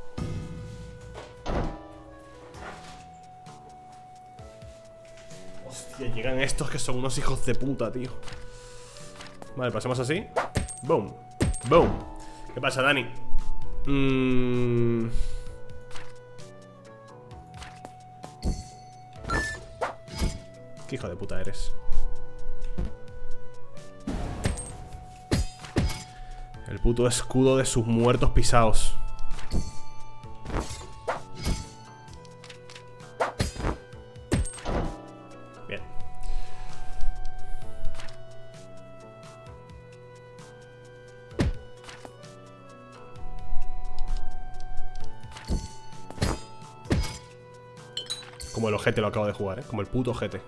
Hostia, llegan estos que son unos hijos de puta, tío. Vale, pasemos así. Boom, boom. ¿Qué pasa, Dani? Qué hijo de puta eres. El puto escudo de sus muertos pisados. Bien. Como el ojete lo acabo de jugar, como el puto ojete.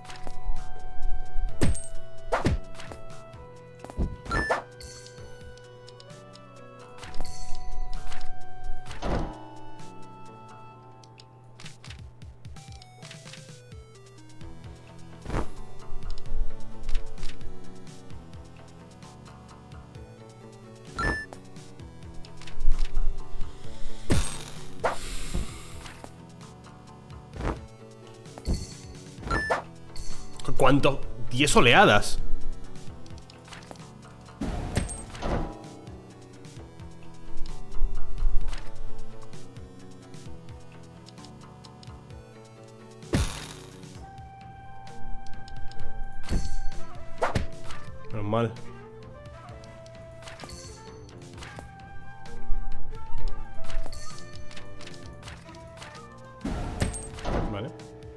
¿Cuánto? 10 oleadas. Normal. Vale.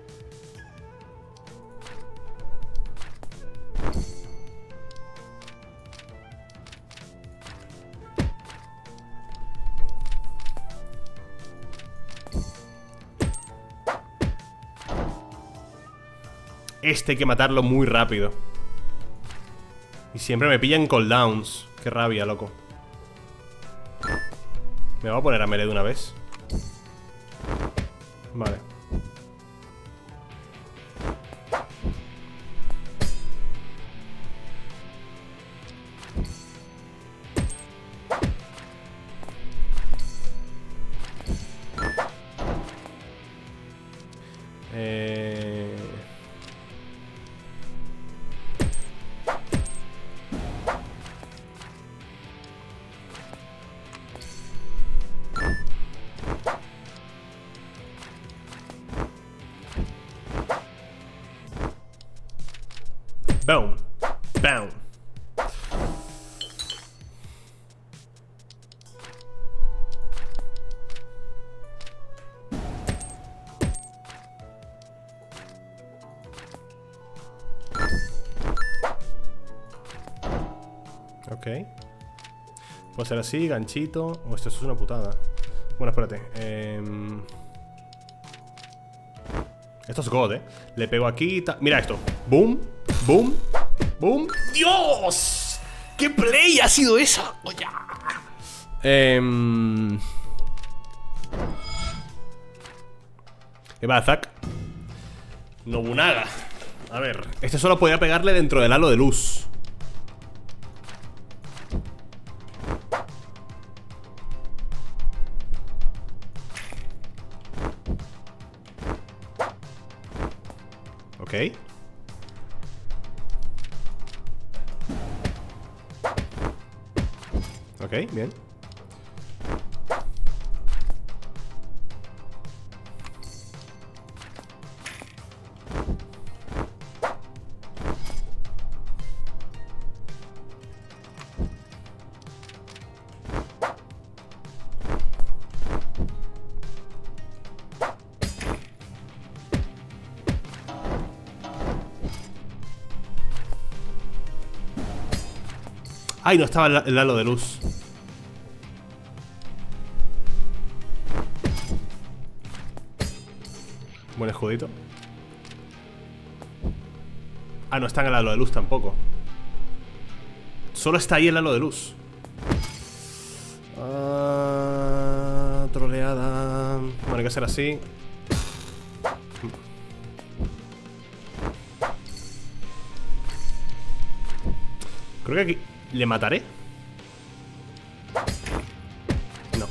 Este hay que matarlo muy rápido. Y siempre me pillan cooldowns. Qué rabia, loco. Me voy a poner a melee de una vez. Vale. Boom. Boom. Ok. Puede ser así, ganchito. O esto es una putada. Bueno, espérate. Esto es God, Le pego aquí. Mira esto. Boom. Boom. Boom. ¡Dios! ¡Qué play ha sido esa! ¡Oye! ¿Qué va, Zack? Nobunaga. A ver, este solo podía pegarle dentro del halo de luz. Ok. Ok, bien. Ay, no estaba el halo de luz. Buen escudito. Ah, no está en el halo de luz tampoco. Solo está ahí el halo de luz. Troleada. Bueno, hay que hacer así. Creo que aquí le mataré. No.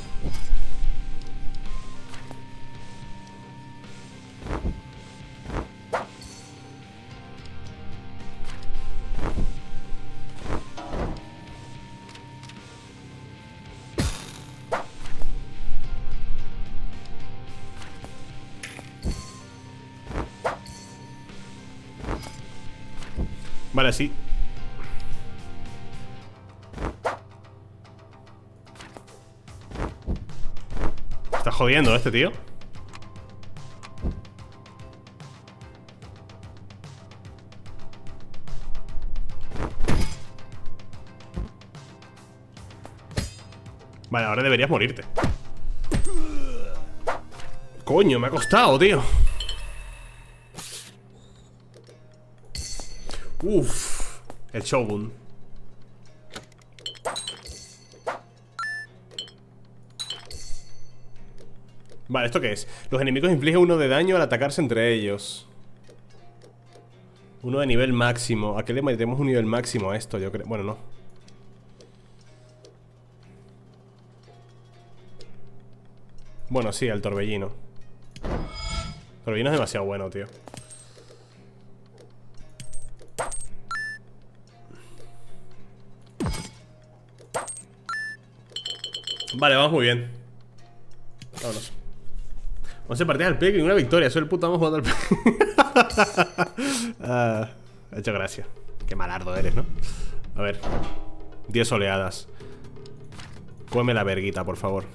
Vale, sí. Está jodiendo este tío. Vale, ahora deberías morirte. Coño, me ha costado, tío. Uff, el Shogun. Vale, ¿esto qué es? Los enemigos infligen 1 de daño al atacarse entre ellos. 1 de nivel máximo. ¿A qué le metemos un nivel máximo a esto? Yo creo... Bueno, no. Bueno, sí, al torbellino. Torbellino es demasiado bueno, tío. Vale, vamos muy bien. Vámonos. 11 partidas al pick y una victoria. Soy el puto amo jugando al pick. Ha hecho gracia. Qué malardo eres, ¿no? A ver. 10 oleadas. Cómeme la verguita, por favor.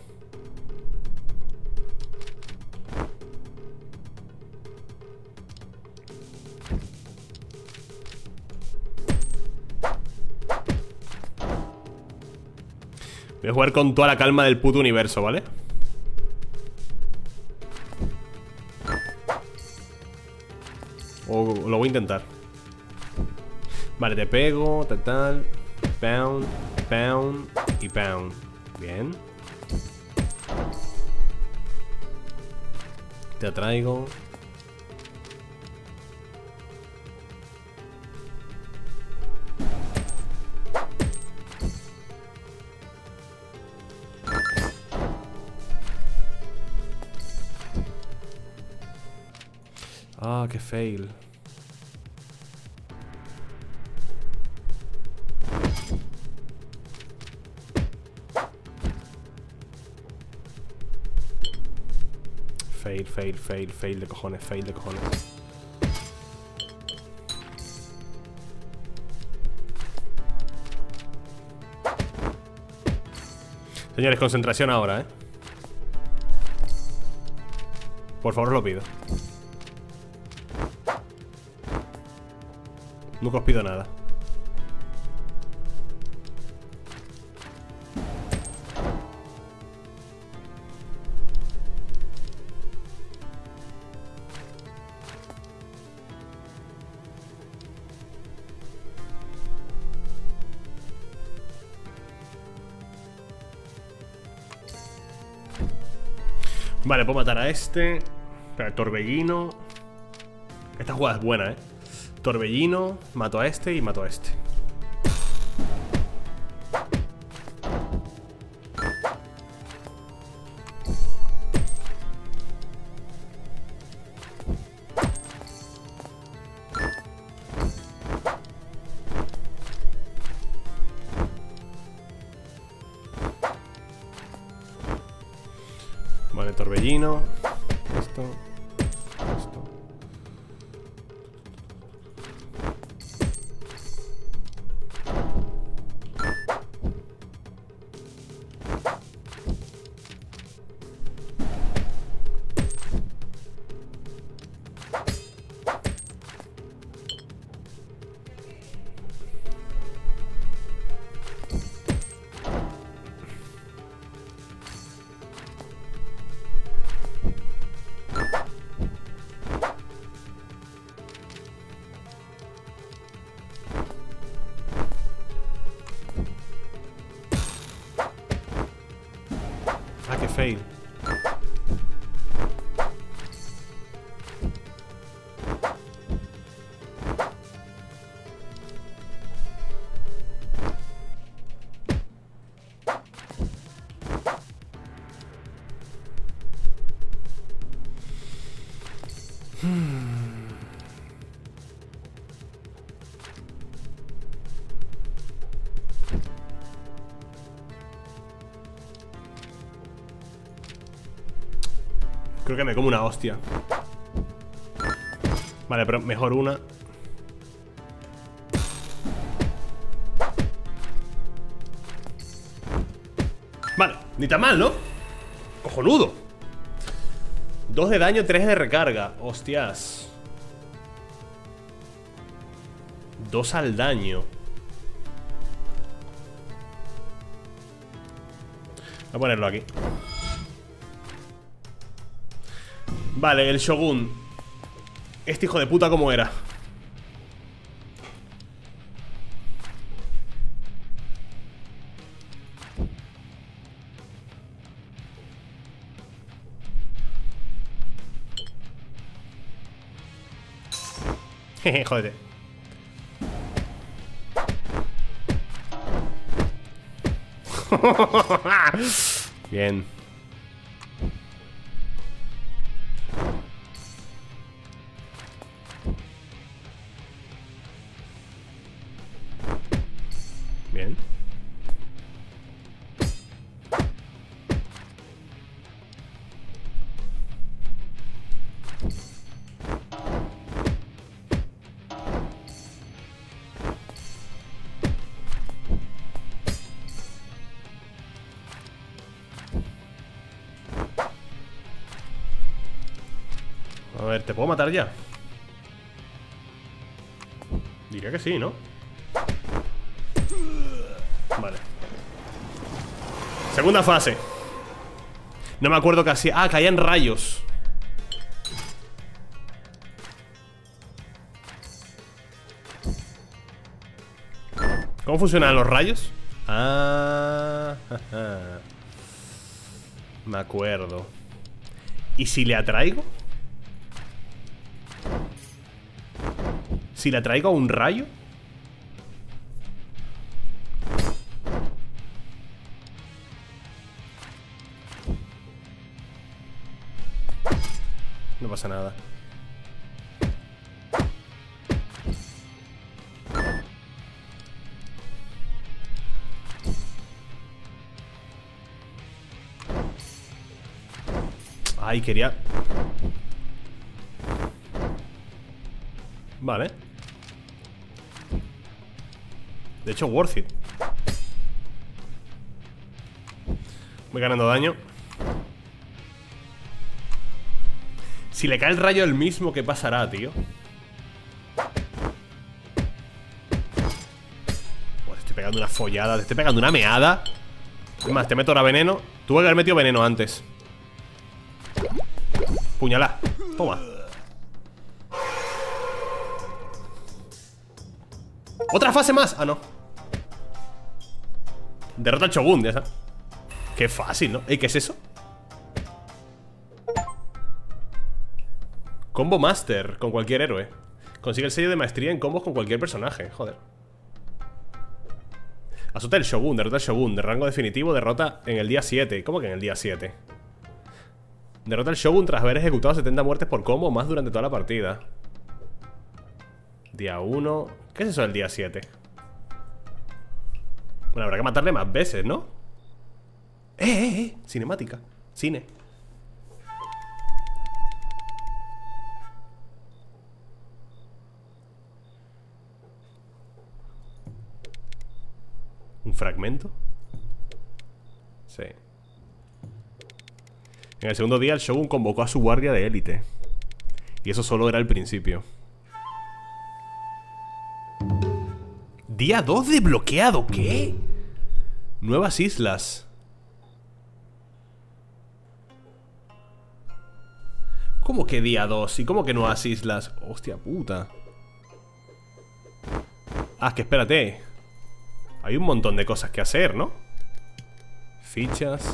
Voy a jugar con toda la calma del puto universo, ¿vale? O lo voy a intentar. Vale, te pego, tal. Pound, pound y pound. Bien. Te atraigo. Ah, qué fail. Fail de cojones, fail de cojones. Señores, concentración ahora, Por favor, os lo pido. Nunca os pido nada. Vale, puedo matar a este. Espera, torbellino. Esta jugada es buena, Torbellino, mato a este y mato a este. Vale, torbellino. Esto. Esto. Ah, qué fail. Creo que me como una hostia. Vale, pero mejor una. Ni tan mal, ¿no? Cojonudo. 2 de daño, 3 de recarga. Hostias. 2 al daño. Voy a ponerlo aquí. Vale, el Shogun. Este hijo de puta, ¿cómo era? Jeje, jódete. Bien. Bien. A ver, ¿te puedo matar ya? Diría que sí, ¿no? Vale. Segunda fase. No me acuerdo qué hacía. Ah, caían rayos. ¿Cómo funcionan los rayos? Ah, me acuerdo. ¿Y si le atraigo? Si le atraigo a un rayo. No pasa nada. Ay, quería... Vale. De hecho, worth it. Voy ganando daño. Si le cae el rayo el mismo, ¿qué pasará, tío? Te estoy pegando una follada. Te estoy pegando una meada. Es más, te meto ahora veneno. Tuve que haber metido veneno antes. Puñalá. Toma. ¡Otra fase más! Ah, no. Derrota al Shogun, ya sabes. Qué fácil, ¿no? ¿Qué es eso? Combo Master con cualquier héroe. Consigue el sello de maestría en combos con cualquier personaje. Joder. Azota el Shogun, derrota al Shogun. De rango definitivo, derrota en el día 7. ¿Cómo que en el día 7? Derrota al Shogun tras haber ejecutado 70 muertes por combo o más durante toda la partida. Día 1. ¿Qué es eso del día 7? Bueno, habrá que matarle más veces, ¿no? Cinemática. Cine. ¿Un fragmento? Sí. En el segundo día el Shogun convocó a su guardia de élite. Y eso solo era el principio. Día 2 desbloqueado, ¿qué? Nuevas islas. ¿Cómo que día 2? ¿Y cómo que nuevas islas? Hostia puta. Ah, es que espérate. Hay un montón de cosas que hacer, ¿no? Fichas.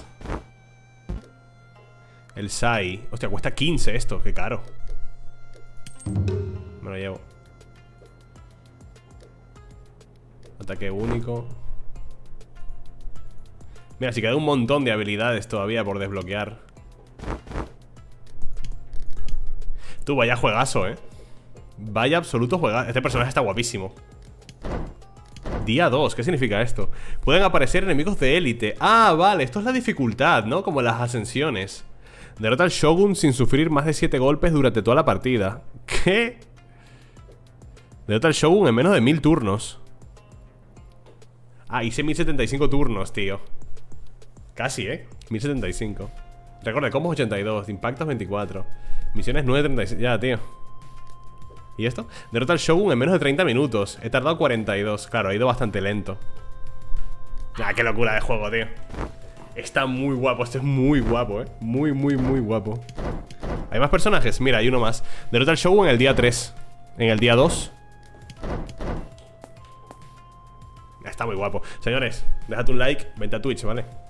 El Sai. Hostia, cuesta 15 esto, qué caro. Me lo llevo. Ataque único. Mira, si queda un montón de habilidades todavía por desbloquear. Tú, vaya juegazo, Vaya absoluto juegazo. Este personaje está guapísimo. Día 2, ¿qué significa esto? Pueden aparecer enemigos de élite. Ah, vale, esto es la dificultad, ¿no? Como las ascensiones. Derrota al Shogun sin sufrir más de 7 golpes durante toda la partida. ¿Qué? Derrota al Shogun en menos de 1000 turnos. Ah, hice 1075 turnos, tío. Casi, 1075. Recuerda, combos 82, impactos 24, misiones 936. Ya, tío. ¿Y esto? Derrota al Shogun en menos de 30 minutos. He tardado 42. Claro, ha ido bastante lento. Ah, qué locura de juego, tío. Está muy guapo, este es muy guapo, muy, muy, muy guapo. ¿Hay más personajes? Mira, hay uno más. Derrota al Shogun en el día 3. En el día 2. Está muy guapo. Señores, déjate un like, vente a Twitch, ¿vale?